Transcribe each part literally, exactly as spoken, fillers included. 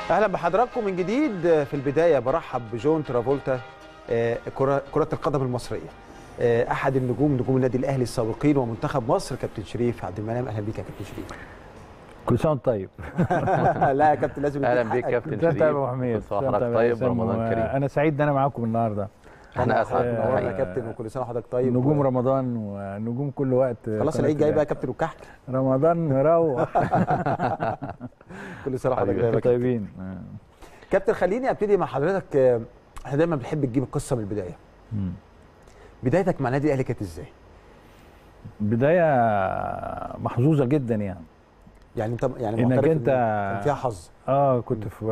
اهلا بحضراتكم من جديد. في البدايه برحب بجون ترافولتا، كره كره القدم المصريه، احد النجوم نجوم النادي الاهلي السابقين ومنتخب مصر، كابتن شريف عبد المنعم. اهلا بيك يا كابتن شريف. كل سنه وانت طيب. لا يا كابتن لازم اهلا بيك كابتن شريف. كل سنه وحميد. كل سنه وحضرتك طيب، رمضان كريم. انا سعيد ان انا معاكم النهارده. احنا اسعد منورنا يا كابتن، وكل سنه وحضرتك طيب. نجوم و... رمضان ونجوم كل وقت. خلاص العيد جاي بقى يا كابتن والكحك. رمضان مروح. كل سنه وحضرتك طيبين. كابتن خليني ابتدي مع حضرتك. احنا دايما بنحب نجيب القصه من البدايه. مم. بدايتك مع النادي الاهلي كانت ازاي؟ بدايه محظوظه جدا يعني. يعني انت يعني انك انت كان فيها حظ. اه كنت في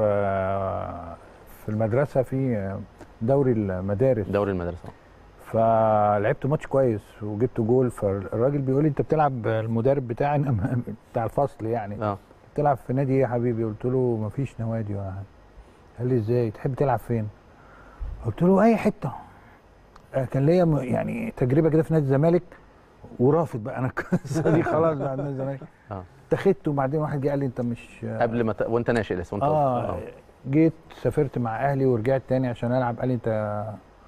في المدرسه في دوري المدارس. دوري المدرسه. فلعبت ماتش كويس وجبت جول، فالراجل بيقول لي انت بتلعب، المدرب بتاعنا بتاع الفصل يعني، اه بتلعب في نادي ايه يا حبيبي؟ قلت له مفيش نوادي ولا حاجه. قال لي ازاي؟ تحب تلعب فين؟ قلت له اي حته. كان ليا يعني تجربه كده في نادي الزمالك ورافض بقى انا القصه دي خلاص بقى نادي الزمالك. اه اتخذت، وبعدين واحد جه قال لي انت مش قبل ما ت... وانت ناشئ لسه وانت اه, آه. جيت سافرت مع اهلي ورجعت تاني عشان العب. قال لي انت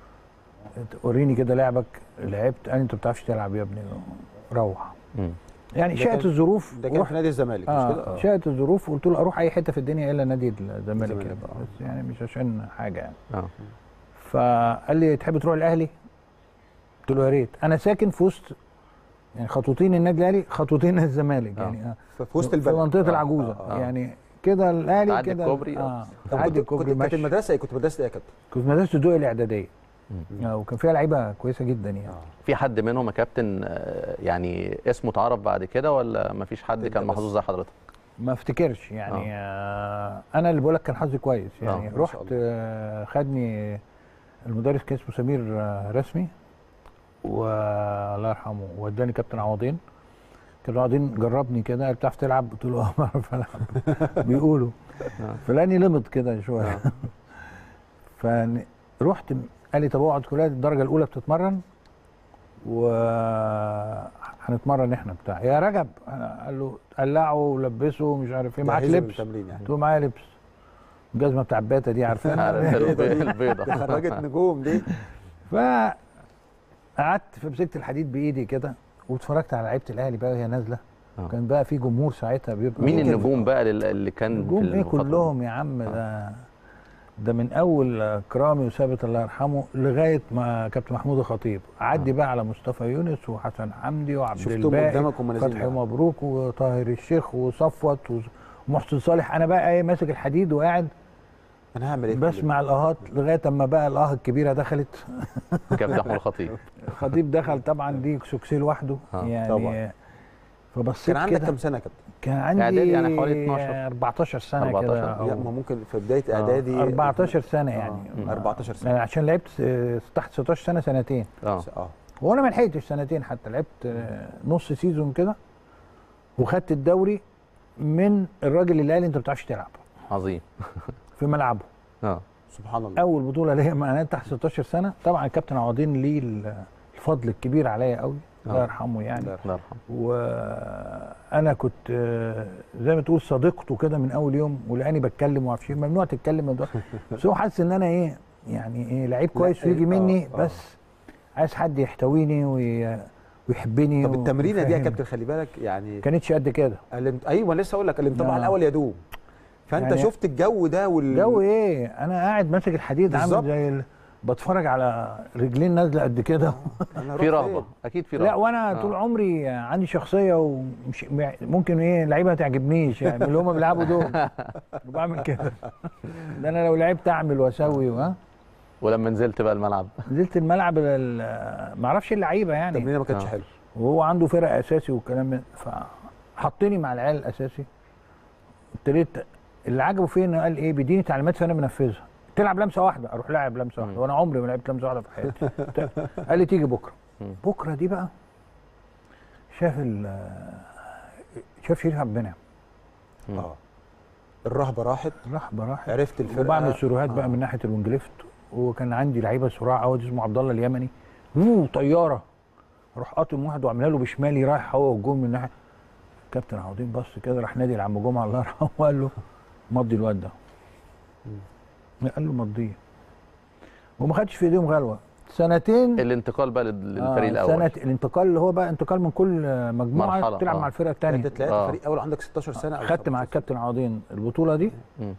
وريني كده لعبك. لعبت. قال لي انت ما بتعرفش تلعب يا ابني، روح. مم. يعني شاءت الظروف. ده كان في نادي الزمالك آه مش كده؟ شاءت الظروف وقلت له اروح اي حته في الدنيا الا نادي الزمالك يعني. بس يعني مش عشان حاجه يعني. اه فقال لي تحب تروح الاهلي؟ قلت له يا ريت. انا ساكن في وسط يعني خطوتين النادي الاهلي، خطوتين نادي الزمالك. آه. يعني آه في وسط البلد، في منطقه آه. العجوزه. آه. آه. يعني كده الاهلي كده تعدي الكوبري. اه تعدي الكوبري. كنت في المدرسه ايه؟ كنت في مدرسه ايه يا كابتن؟ كنت في مدرسه الدقي الاعداديه. آه وكان فيها لعيبه كويسه جدا يعني. آه. في حد منهم يا كابتن يعني اسمه اتعرف بعد كده ولا ما فيش حد كان محظوظ زي حضرتك؟ ما افتكرش يعني. آه. آه انا اللي بقول لك كان حظي كويس يعني. آه. رحت آه خدني المدرس كان اسمه سمير آه رسمي، والله يرحمه، وداني كابتن عوضين. كابتن عوضين جربني كده، قال بتعرف تلعب؟ قلت له اه بعرف العب. بيقولوا فلاني لمط كده شويه. فرحت قال لي طب اقعد، كلها الدرجه الاولى بتتمرن وهنتمرن احنا بتاع يا رجب. قال له قلعه ولبسه مش عارف ايه، معاك لبس؟ قلت له معايا لبس. الجزمه بتاع الباتا دي عارفينها؟ البيضه دي خرجت نجوم دي. ف قعدت فمسكت الحديد بايدي كده واتفرجت على لعيبه الاهلي بقى وهي نازله. آه. كان بقى في جمهور ساعتها بيبقى. مين النجوم بقى اللي كان نجوم ايه كلهم يا عم؟ آه. ده ده من اول كرامي وثابت الله يرحمه لغايه ما كابتن محمود الخطيب، عدي آه. بقى على مصطفى يونس وحسن حمدي وعبد الباقي فتحي مبروك وطاهر الشيخ وصفوت ومحسن صالح. انا بقى ايه ماسك الحديد وقاعد انا هعمل ايه؟ بسمع الاهات لغايه اما بقى الاه الكبيره دخلت. كابتن محمود الخطيب. الخطيب دخل طبعا، دي سوكسي لوحده. آه. يعني طبعا. فبصيت كان عندك كام سنه يا كابتن؟ كان عندي اعدادي يعني حوالي اتناشر اربعتاشر سنه كده. لا ما ممكن في بدايه اعدادي. اربعتاشر سنه يعني. آه. اربعتاشر سنه يعني عشان لعبت تحت ستاشر سنه سنتين. اه اه وانا ما لحقتش سنتين حتى، لعبت نص سيزون كده وخدت الدوري من الراجل اللي قال لي انت ما بتعرفش تلعب. عظيم. في ملعبه. اه سبحان الله. اول بطوله ليا انا تحت ستاشر سنه. طبعا الكابتن عوضين ليه الفضل الكبير عليا قوي، الله يرحمه يعني. الله يرحمه. وانا كنت زي ما تقول صديقته كده من اول يوم، ولقاني بتكلم وعارف ممنوع تتكلم، بس هو حاسس ان انا ايه يعني ايه لعيب كويس ويجي مني. آه. بس عايز حد يحتويني ويحبني. طب التمرينه دي يا كابتن خلي بالك يعني كانتش قد كده. ايوه لسه اقول لك الانطباع آه. الاول يدوم. فانت يعني شفت الجو ده وال جو ايه؟ انا قاعد ماسك الحديد عامل زي ال... بتفرج على رجلين نازله قد كده. في رهبه اكيد في رهبه. لا وانا آه. طول عمري عندي شخصيه ومش ممكن ايه لعيبه ما تعجبنيش يعني، اللي هم بيلعبوا دول بعمل كده. ده انا لو لعبت اعمل واسوي. ها ولما نزلت بقى الملعب نزلت الملعب ما اعرفش اللعيبه يعني التمرين ما كانتش آه. حلو، وهو عنده فرق اساسي والكلام ده، فحطني مع العيال الاساسي. ابتديت اللي عجبه فيه انه قال ايه بيديني تعليمات فانا بنفذها. تلعب لمسه واحده اروح لاعب لمسه واحده، وانا عمري ما لعبت لمسه واحده في حياتي. قال لي تيجي بكره. بكره دي بقى شاف ال شاف شريف عبد المنعم. اه الرهبه راحت. الرهبه راحت. عرفت الفرقه وبعمل سيروهات آه. بقى من ناحيه الوينج ليفت، وكان عندي لعيبه صراع عوض اسمه عبد الله اليمني، اوه طياره اروح قاطم واحد واعملها له بشمالي رايح هو والجون من ناحيه. كابتن عوضين بص كده راح نادي لعم جمعه الله يرحمه وقال له مضي الواد ده. قال له مضيه وما خدش في ايديهم غلوه. سنتين الانتقال بقى للفريق آه الاول. سنة الانتقال اللي هو بقى انتقال من كل مجموعه تلعب آه. مع الفرقه الثانيه. انت طلعت فريق اول عندك ستاشر سنه. خدت مع الكابتن عوضين البطوله دي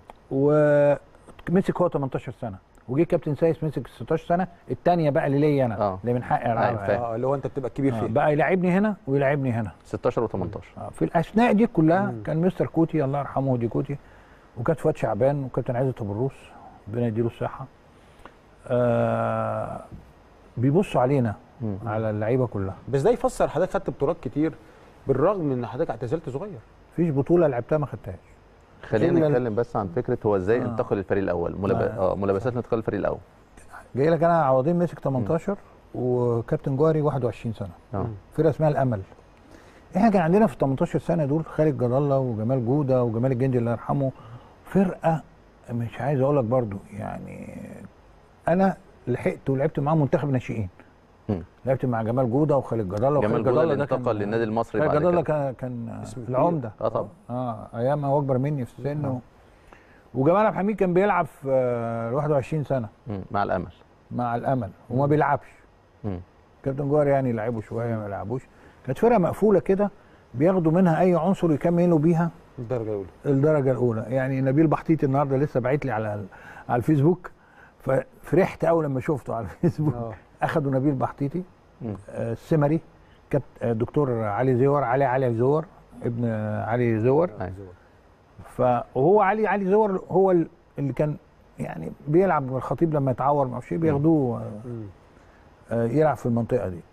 ومسك هو تمنتاشر سنه، وجي كابتن سايس مسك ستاشر سنه الثانيه بقى اللي ليا انا آه. اللي من حقي العبها. اه اللي هو انت بتبقى كبير آه. فيه. بقى يلعبني هنا ويلعبني هنا ستاشر وتمنتاشر. آه. في الاثناء دي كلها مم. كان مستر كوتي الله يرحمه ودي كوتي وكابتن فؤاد شعبان وكابتن عزت ابو الروس ربنا يديله الصحه. آه بيبصوا علينا مم. على اللعيبه كلها. بس ده يفسر حضرتك خدت بطولات كتير بالرغم من ان حضرتك اعتزلت صغير. مفيش بطوله لعبتها ما خدتهاش. خلينا نتكلم بس عن فكره هو ازاي آه. انتقل للفريق الاول، ملاب... اه ملابسات انتقال الفريق الاول. جاي لك انا عوضين مسك تمنتاشر وكابتن جوهري واحد وعشرين سنه. اه فرقه اسمها الامل. احنا كان عندنا في تمنتاشر سنه دول خالد جد الله وجمال جوده وجمال الجندي الله يرحمه، فرقه مش عايز اقول لك برضو يعني انا لحقت ولعبت معاهم منتخب ناشئين. لعبت مع جمال جوده وخالد جد الله. جمال جوده اللي انتقل للنادي المصري بعد كده. جد الله كان كان العمده. اه طبعا. اه ايام هو اكبر مني في السن. و... وجمال عبد الحميد كان بيلعب في واحد وعشرين سنه مم. مع الامل. مع الامل وما بيلعبش. كابتن جوهر يعني لعبوا شويه ما لعبوش. كانت فرقه مقفوله كده بياخدوا منها اي عنصر يكملوا بيها الدرجه الاولى. الدرجه الاولى. يعني نبيل بحطيطي النهارده لسه باعت لي على على الفيسبوك ففرحت قوي لما شفته على الفيسبوك. أوه. اخدوا نبيل بحطيطي آه السمري كابتن الدكتور علي زور علي علي زور ابن علي زور. فهو علي علي زور هو اللي كان يعني بيلعب الخطيب لما يتعور ما اعرفش ايه بياخدوه آه يلعب في المنطقه دي.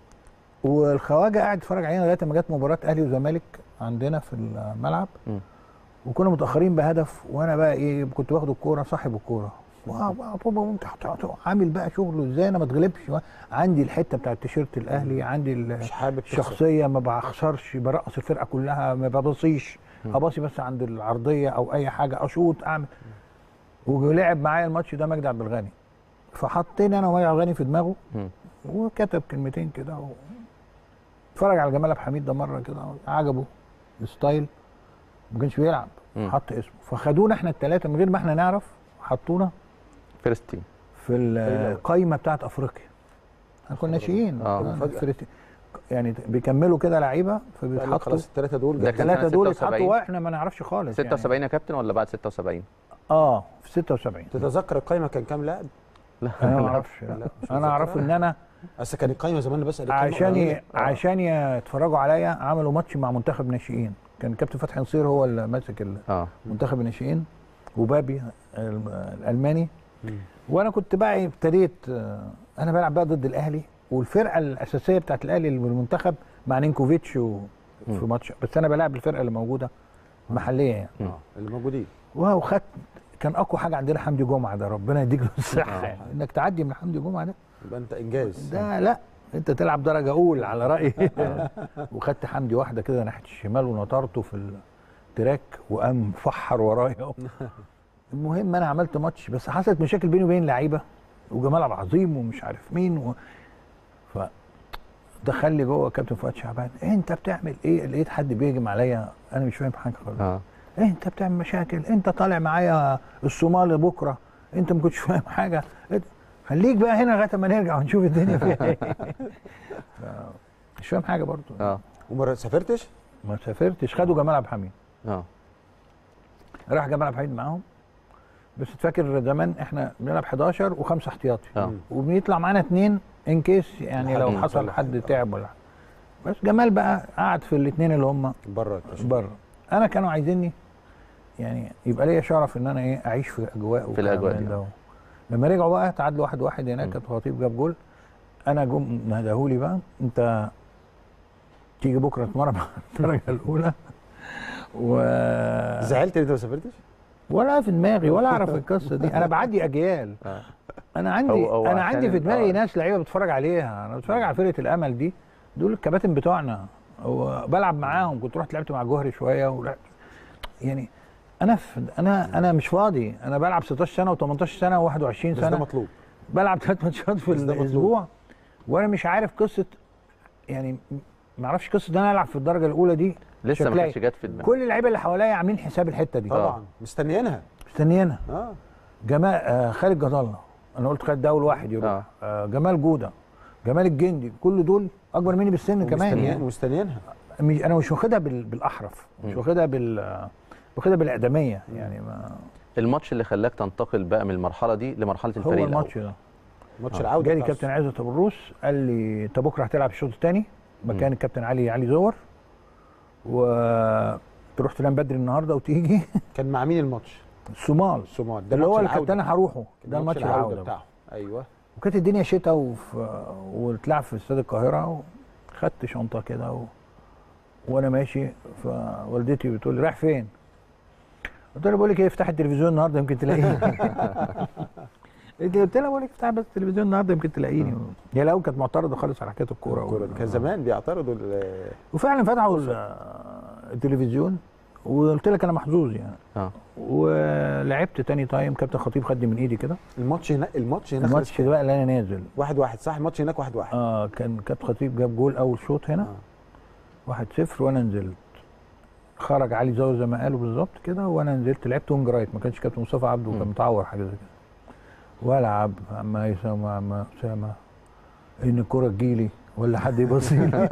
والخواجه قاعد يتفرج علينا لغايه ما جت مباراه اهلي وزمالك عندنا في الملعب م. وكنا متاخرين بهدف وانا بقى ايه كنت واخد الكوره صاحب الكوره بابا عامل بقى شغله ازاي انا ما اتغلبش عندي الحته بتاعت التيشيرت الاهلي عندي الشخصيه ما بخسرش برقص الفرقه كلها ما ببصيش اباصي بس عند العرضيه او اي حاجه اشوط اعمل. ولعب معايا الماتش ده مجدي عبد الغني فحطيني انا ومجدي عبد الغني في دماغه م. وكتب كلمتين كده و... اتفرج على جمال عبد الحميد ده مره كده عجبه الستايل ما كانش بيلعب حط اسمه فخدونا احنا الثلاثه من غير ما احنا نعرف حطونا فيرست تيم في القايمه بتاعت افريقيا. احنا كنا ناشئين اه يعني بيكملوا كده لعيبه فبيتحطوا خلاص الثلاثه دول ده الثلاثه دول اتحطوا واحنا ما نعرفش خالص. ستة وسبعين يعني. يا كابتن ولا بعد ستة وسبعين؟ اه في ستة وسبعين. تتذكر القايمه كان كام لاعب؟ لا انا ما اعرفش. انا اعرف ان انا اصل كان القايمه زمان بس عشان ي... عشان يتفرجوا عليا عملوا ماتش مع منتخب ناشئين كان كابتن فتحي نصير هو اللي ماسك منتخب الناشئين وبابي الالماني مم. وانا كنت بقى ابتديت انا بلعب بقى ضد الاهلي والفرقه الاساسيه بتاعت الاهلي المنتخب مع نينكوفيتش و... في ماتش بس انا بلعب الفرقه اللي موجوده محليه يعني اه اللي موجودين وخدت كان اقوى حاجه عندنا حمدي جمعه ده ربنا يديك له الصحه يعني انك تعدي من حمدي جمعه ده يبقى انت انجاز ده لا انت تلعب درجه اولى على رايي. وخدت حمدي واحده كده ناحيه الشمال ونطرته في التراك وقام فحر ورايا. المهم انا عملت ماتش بس حصلت مشاكل بيني وبين لعيبه وجمال عبد العظيم ومش عارف مين و... ف دخل لي جوه كابتن فؤاد شعبان إيه انت بتعمل ايه؟ لقيت حد بيهجم عليا انا مش فاهم حاجه خالص. اه إيه انت بتعمل مشاكل انت طالع معايا الصومال بكره انت ما كنتش فاهم حاجه خليك بقى هنا لغايه ما نرجع ونشوف الدنيا فيها ايه. مش فاهم حاجه برضه. اه وما سافرتش؟ ما سافرتش خدوا جمال عبد الحميد. اه راح جمال عبد الحميد معاهم بس تفكر زمان احنا بنلعب حداشر وخمسه احتياطي اه وبيطلع معانا اثنين ان كيس يعني لو حصل حد تعب ولا بس جمال بقى قعد في الاثنين اللي هم بره بره. انا كانوا عايزيني يعني يبقى ليا شرف ان انا ايه اعيش في اجواء في الاجواء دي. لما رجعوا بقى تعادلوا واحد واحد هناك كابتن خطيب جاب جول انا جم نادهولي بقى انت تيجي بكره تتمرن مع الدرجه الاولى و زعلت انت ما سافرتش؟ ولا في دماغي ولا اعرف القصه دي انا بعدي اجيال. انا عندي أو أو انا عندي في دماغي ناس لعيبه بتتفرج عليها انا بتفرج على فرقه الامل دي دول الكباتن بتوعنا وبلعب معاهم كنت رحت لعبت مع جوهري شويه ولعبت يعني انا انا انا مش فاضي انا بلعب ستاشر سنه و18 سنه وواحد وعشرين سنه ده مطلوب بلعب ثلاث ماتشات في الاسبوع وانا مش عارف قصه يعني ما اعرفش قصه ان انا العب في الدرجه الاولى دي لسه ما كانتش جت في دماغي. كل اللعيبه اللي حواليا عاملين حساب الحته دي طبعا مستنيينها مستنيينها. اه جمال آه خالد جد الله، انا قلت خالد ده اول واحد يروح. آه. آه جمال جوده، جمال الجندي، كل دول اكبر مني بالسن كمان يعني. مستنيينها. انا مش واخدها بالاحرف، مش واخدها بال واخدها بالاقدميه يعني. ما الماتش اللي خلاك تنتقل بقى من المرحله دي لمرحله الفريق هو الماتش ده، ماتش آه. العوده. جالي كابتن عزت ابو الروس قال لي انت بكره هتلعب الشوط الثاني مكان الكابتن علي علي زور، وتروح تنام بدري النهارده وتيجي. كان مع مين الماتش؟ الصومال. الصومال ده اللي هو اللي كنت انا هروحه، ده الماتش العوده بتاعه. ايوه. وكانت الدنيا شتاء وف... وتلعب في استاد القاهره، وخدت شنطه كده و... وانا ماشي فوالدتي بتقول لي رايح فين؟ قلت لها بقول لك ايه، افتح التلفزيون النهارده يمكن تلاقيني. قلت لها بقول لك افتح بس التلفزيون النهارده يمكن تلاقيني. هي الاول كانت معترضه خالص على حكايه الكوره. الكوره كان زمان بيعترضوا. وفعلا فتحوا التلفزيون وقلت لك انا محظوظ يعني. اه ولعبت تاني تايم، كابتن خطيب خدني من ايدي كده. الماتش هنا الماتش هنا الماتش بقى اللي انا نازل واحد واحد صح؟ الماتش هناك واحد واحد. اه كان كابتن خطيب جاب جول اول شوط هنا آه. واحد صفر وانا نزلت. خرج علي زاوية زي ما قالوا بالظبط كده، وانا نزلت لعبت وينج رايت، ما كانش كابتن مصطفى عبده كان متعور حاجه زي كده. والعب عم هيثم وعم اسامه ان الكوره تجيلي ولا حد يبص لي.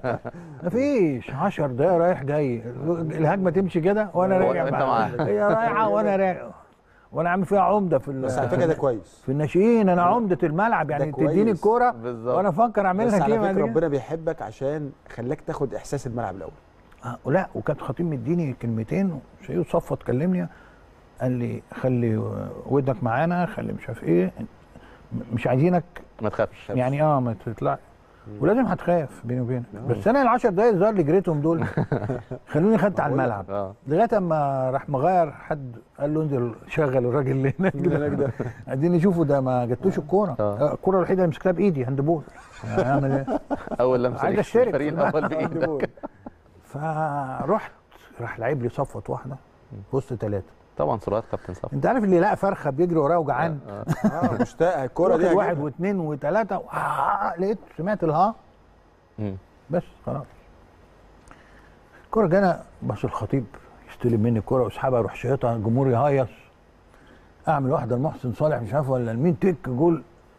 مفيش عشر دقايق رايح جاي، الهجمه تمشي كده وانا راجع معاها، هي رايحه وانا راجع، وانا عامل فيها عمده في بس على فكره ده كويس في الناشئين، انا عمده الملعب يعني. تديني الكوره وانا افكر اعملها كده. بس على فكره ربنا بيحبك عشان خلاك تاخد احساس الملعب الاول. آه لا، وكابتن خطيب مديني كلمتين، سيد صفوت كلمني قال لي خلي ودنك معانا، خلي مش عارف ايه، مش عايزينك ما تخافش يعني. اه ما تطلع ولازم هتخاف بيني وبينك. بس انا العشر دقايق الظاهر اللي جريتهم دول خلوني خدت على الملعب لغايه اما راح مغير حد قال له انزل شغل الراجل اللي هناك ده عايزين نشوفه ده ما جاتلوش الكوره. الكوره الوحيده اللي مسكتها بايدي هاند بول. هعمل ايه؟ اول لمسه عايز اشترك الفريق الاول بايدك. فرحت راح لعيب لي صفوت واحده في وسط ثلاثه. طبعا سرعات كابتن صفوت. انت عارف اللي لقى فرخه بيجري وراه وجعان. اه, آه. مشتاق الكوره دي. واحد واثنين وثلاثه آه لقيت سمعت الها بس خلاص. الكوره جانا بس الخطيب يستلم مني الكوره واسحبها اروح شايطها، الجمهور يهيص، اعمل واحده لمحسن صالح مش عارف ولا لمين تك جول.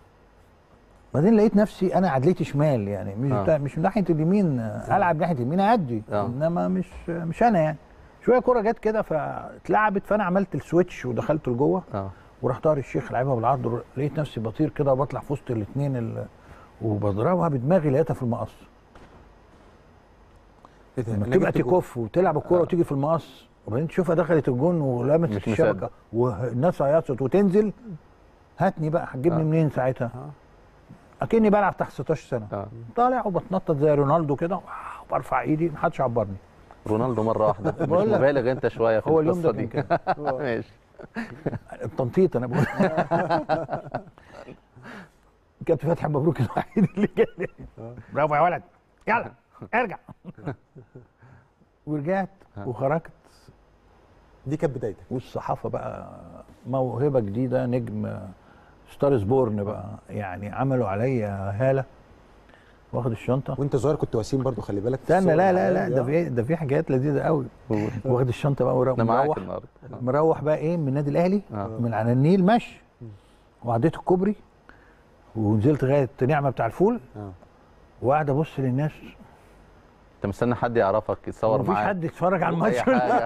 بعدين لقيت نفسي انا عدلتي شمال يعني مش آه. مش من ناحيه اليمين، العب ناحيه اليمين اعدي آه. انما مش مش انا يعني. شويه كوره جت كده فاتلعبت، فانا عملت السويتش ودخلت لجوه اه وراح طاهر الشيخ لعبها بالعرض، لقيت نفسي بطير كده وبطلع في وسط الاثنين ال... وبضربها بدماغي لقيتها في المقص. ايه ده؟ لما تبقى تكف وتلعب الكوره آه. وتيجي في المقص وبعدين تشوفها دخلت الجون ولمست الشبكه والناس عيطت وتنزل، هاتني بقى هتجيبني آه. منين ساعتها؟ آه. اكني بلعب تحت ستاشر سنه آه. طالع وبتنطط زي رونالدو كده وبرفع ايدي محدش عبرني. رونالدو مره واحده مش مبالغ انت شويه في القصه دي. ماشي. التنطيط انا بقول. كابتن فتحي مبروك الوحيد اللي جالي. برافو يا ولد يلا ارجع. ورجعت وخرجت. دي كانت بدايتك. والصحافه بقى موهبه جديده، نجم ستارز بورن بقى يعني، عملوا عليا هاله. واخد الشنطه وانت صغير كنت وسيم برضو خلي بالك. استنى لا لا لا ده في ده في حاجات لذيذه قوي. واخد الشنطه بقى ومروح مروح بقى ايه من النادي الاهلي آه. من على النيل مشي وعديت الكوبري ونزلت لغايه نعمه بتاع الفول آه. وقاعد ابص للناس. انت مستني حد يعرفك يتصور معاك؟ مفيش حد يتفرج على الماتش.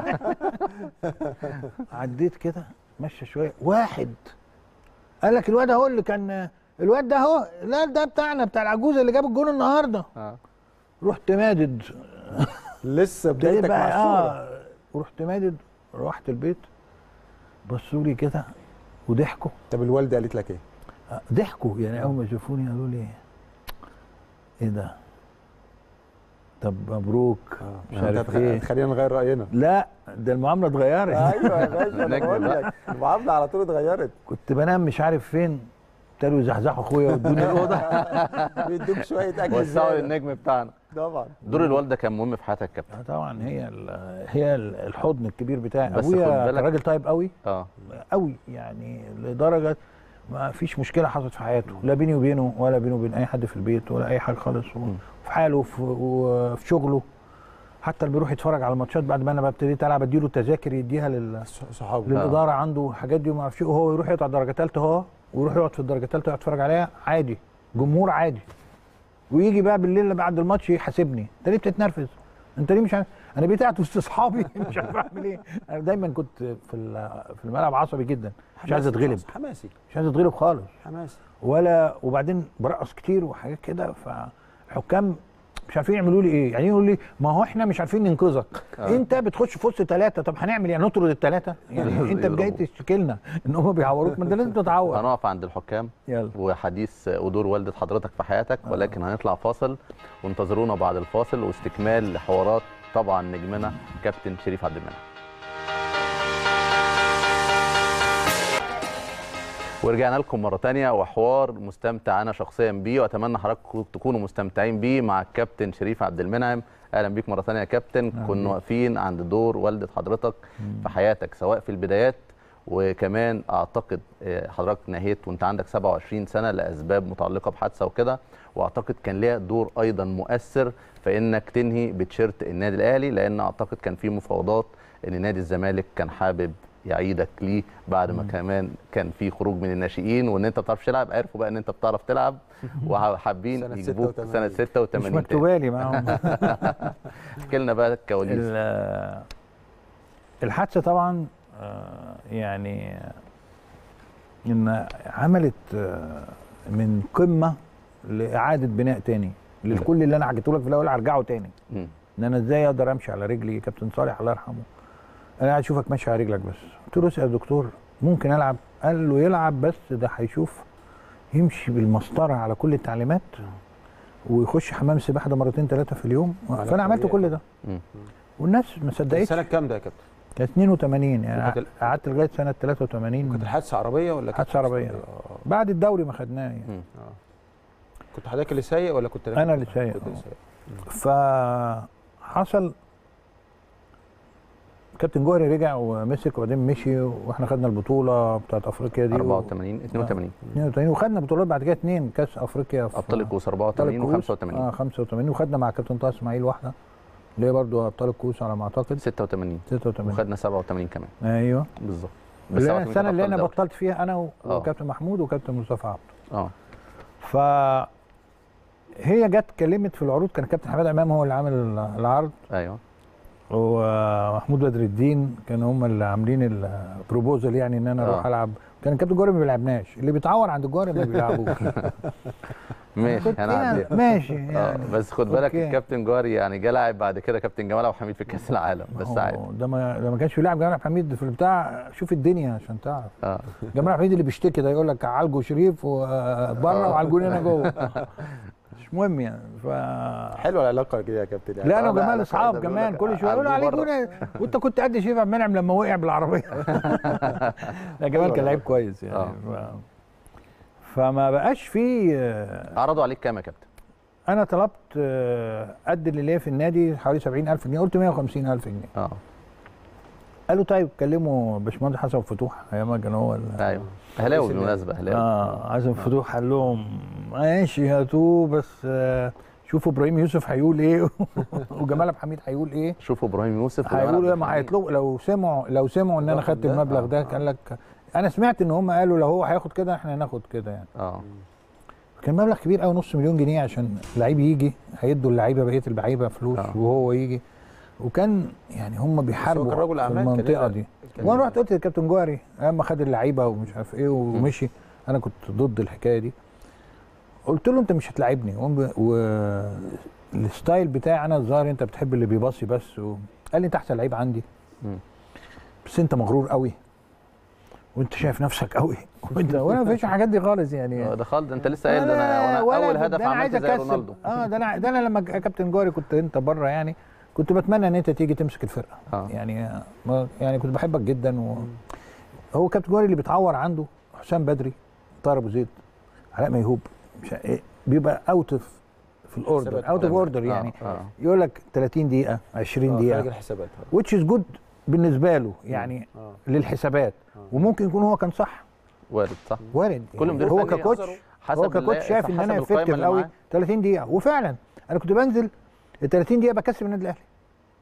عديت كده مشى شويه واحد قال لك الواد اهو اللي كان الواد ده اهو، لا ده بتاعنا بتاع العجوزه اللي جاب الجون النهارده. اه رحت مادد. لسه بدايتك مع الصوره. اه ورحت مادد، روحت البيت بصوا لي كده وضحكوا. طب الوالده قالت لك ايه؟ آه ضحكوا يعني. اول ما شافوني قالوا لي ايه ده؟ طب مبروك آه. مش عارف ايه. خلينا نغير راينا. لا ده المعامله اتغيرت. ايوه يا باشا انا بقول لك المعامله على طول اتغيرت. كنت بنام مش عارف فين، ابتدوا يزحزحوا اخويا وادوني الاوضه. بيدوك شويه اكل. وسعوا النجم بتاعنا. طبعا. دور الوالده كان مهم في حياتك يا كابتن. طبعا هي هي الحضن الكبير بتاعي. ابويا كان راجل طيب قوي اه قوي يعني لدرجه ما فيش مشكله حصلت في حياته، لا بيني وبينه ولا بينه وبين اي حد في البيت ولا اي حاجه خالص. في حاله وفي شغله حتى اللي بيروح يتفرج على الماتشات بعد ما انا ابتديت العب اديله التذاكر يديها لل صحابه للاداره عنده الحاجات دي وما اعرفش ايه، وهو يروح يقعد درجه ثالثه اهو ويروح يقعد في الدرجه الثالثه يقعد يتفرج عليها عادي، جمهور عادي. ويجي بقى بالليل اللي بعد الماتش يحاسبني، انت ليه بتتنرفز؟ انت ليه مش عارف؟ انا بقيت قاعد وسط اصحابي مش عارف اعمل ايه. انا دايما كنت في في الملعب عصبي جدا، مش عايز اتغلب، حماسي مش عايز اتغلب خالص، حماسي ولا وبعدين برقص كتير وحاجات كده، فالحكام مش عارفين يعملوا لي ايه، يعني يقولوا لي ما هو احنا مش عارفين ننقذك، آه. انت بتخش في وسط ثلاثه، طب هنعمل يعني نطرد الثلاثه؟ يعني انت جاي تشتكي لنا ان هم بيعوروك، ما انت لازم تتعور. هنقف عند الحكام يلا. وحديث ودور والده حضرتك في حياتك، ولكن آه. هنطلع فاصل وانتظرونا بعد الفاصل واستكمال حوارات طبعا نجمنا كابتن شريف عبد المنعم. ورجعنا لكم مرة تانية وحوار مستمتع أنا شخصيا بيه، وأتمنى حضراتكم تكونوا مستمتعين بيه مع الكابتن شريف عبد المنعم. أهلا بيك مرة تانية يا كابتن. كنا واقفين عند دور والدة حضرتك مم. في حياتك، سواء في البدايات وكمان أعتقد حضرتك نهيت وأنت عندك سبعة وعشرين سنة لأسباب متعلقة بحادثة وكده، وأعتقد كان ليها دور أيضا مؤثر في إنك تنهي بتيشيرت النادي الأهلي، لأن أعتقد كان في مفاوضات إن نادي الزمالك كان حابب يعيدك ليه بعد ما كمان كان في خروج من الناشئين، وان انت ما بتعرفش تلعب، عرفوا بقى ان انت بتعرف تلعب وحابين يجيبوك سنه ستة وثمانين. مش مكتوبه لي معاهم. احكي لنا بقى الكواليس. الحادثه طبعا يعني ان عملت من قمه لاعاده بناء تاني للكل اللي انا حكيته لك في الاول، هرجعه تاني ان انا ازاي اقدر امشي على رجلي. كابتن صالح الله يرحمه انا قاعد اشوفك ماشي على رجلك بس، قلت له اسال يا دكتور ممكن العب؟ قال له يلعب بس ده هيشوف يمشي بالمسطره على كل التعليمات ويخش حمام السباحه ده مرتين ثلاثه في اليوم. فانا عملت كل ده والناس ما صدقتش. سنه كام ده يا كابتن؟ كانت اثنين وثمانين، يعني قعدت لغايه سنه ثلاثة وثمانين. كانت الحادثه عربيه ولا حادثه عربيه؟ بعد الدوري ما خدناه يعني. اه كنت حضرتك اللي سايق ولا كنت انا اللي سايق؟ فحصل كابتن جوهري رجع ومسك وبعدين مشي واحنا خدنا البطوله بتاعت افريقيا دي أربعة وثمانين اثنين وثمانين اثنين وثمانين وخدنا بطولات بعد كده اثنين كاس افريقيا في ابطال الكؤوس أربعة وثمانين وخمسة وثمانين. اه خمسة وثمانين وخدنا مع كابتن طه اسماعيل واحده اللي هي برضه ابطال الكؤوس على ما اعتقد ستة وثمانين ستة وثمانين وخدنا سبعة وثمانين كمان. ايوه بالظبط. بس السنه اللي انا بطلت فيها انا وكابتن محمود وكابتن مصطفى عبد. اه ف هي جت كلمت في العروض، كان كابتن حماد امام هو اللي عامل العرض. ايوه. ومحمود بدر الدين كانوا هم اللي عاملين البروبوزل، يعني ان انا اروح العب. كان كابتن جوهري ما بيلعبناش، اللي بيتعور عند الجوهري ما بيلعبوش. ماشي انا ماشي يعني. اه بس خد بالك الكابتن جوهري يعني جه لاعب بعد كده كابتن جمال عبد الحميد في كاس العالم، بس عادي. ده ما ده ما كانش بيلعب جمال عبد الحميد في البتاع، شوف الدنيا عشان تعرف. اه جمال عبد الحميد اللي بيشتكي ده يقول لك عالجوا شريف وبره وعالجوني انا جوه. مش مهم يعني. ف حلوه العلاقه كده يا كابتن يعني. لا انا وجمال اصحاب كمان، كل شويه يقولوا عليك وانت كنت قد شريف عبد المنعم لما وقع بالعربيه. لا جمال كان لعيب كويس يعني. ف... فما بقاش في. عرضوا عليك كام يا كابتن؟ انا طلبت قد اللي ليا في النادي حوالي سبعين ألف جنيه، قلت مية وخمسين ألف جنيه. اه قالوا طيب كلموا باشمهندس حسن فتوح ايامها كان هو. ايوه اهلاوي بالمناسبه اهلاوي. اه حسن فتوح قال لهم ماشي هاتوه بس آه شوفوا ابراهيم يوسف هيقول ايه وجمال عبد الحميد هيقول ايه. شوفوا ابراهيم يوسف هيقولوا ايه، ما هيطلبوا لو سمعوا لو سمعوا ان انا خدت المبلغ ده. كان لك انا سمعت ان هم قالوا لو هو هياخد كده احنا هناخد كده يعني. اه كان مبلغ كبير قوي، نص مليون جنيه عشان لعيب يجي، هيدوا اللعيبه بقيه اللعيبه فلوس آه. وهو يجي. وكان يعني هم بيحاربوا في المنطقه دي. وانا رحت قلت للكابتن جوهري اما خد اللعيبه ومش عارف ايه ومشي م. انا كنت ضد الحكايه دي. قلت له انت مش هتلاعبني والستايل بتاعي انا الظاهر انت بتحب اللي بيباصي بس و... قال لي انت احسن لعيب عندي م. بس انت مغرور قوي وانت شايف نفسك قوي وانت وانا ما فيش الحاجات دي خالص يعني. ده خالص انت لسه قايل ده انا وانا اول هدف عملت زي رونالدو. اه ده انا ده انا لما كابتن جوهري كنت انت بره يعني كنت بتمنى ان انت تيجي تمسك الفرقه. آه. يعني يعني كنت بحبك جدا. و... هو كابتن جوهري اللي بيتعور عنده حسام بدري، طاهر ابو زيد، علاء ميهوب، مش إيه بيبقى اوت في الاوردر اوت اوف اوردر يعني. آه. آه. يقول لك ثلاثين دقيقه عشرين دقيقه خارج الحسابات which is good بالنسبه له يعني. آه. للحسابات. آه. وممكن يكون هو كان صح، وارد صح، وارد يعني. هو ككوتش هو ككوتش شايف ان انا افكتيف قوي ثلاثين دقيقه. وفعلا انا كنت بنزل ال ثلاثين دقيقه بكسب النادي الاهلي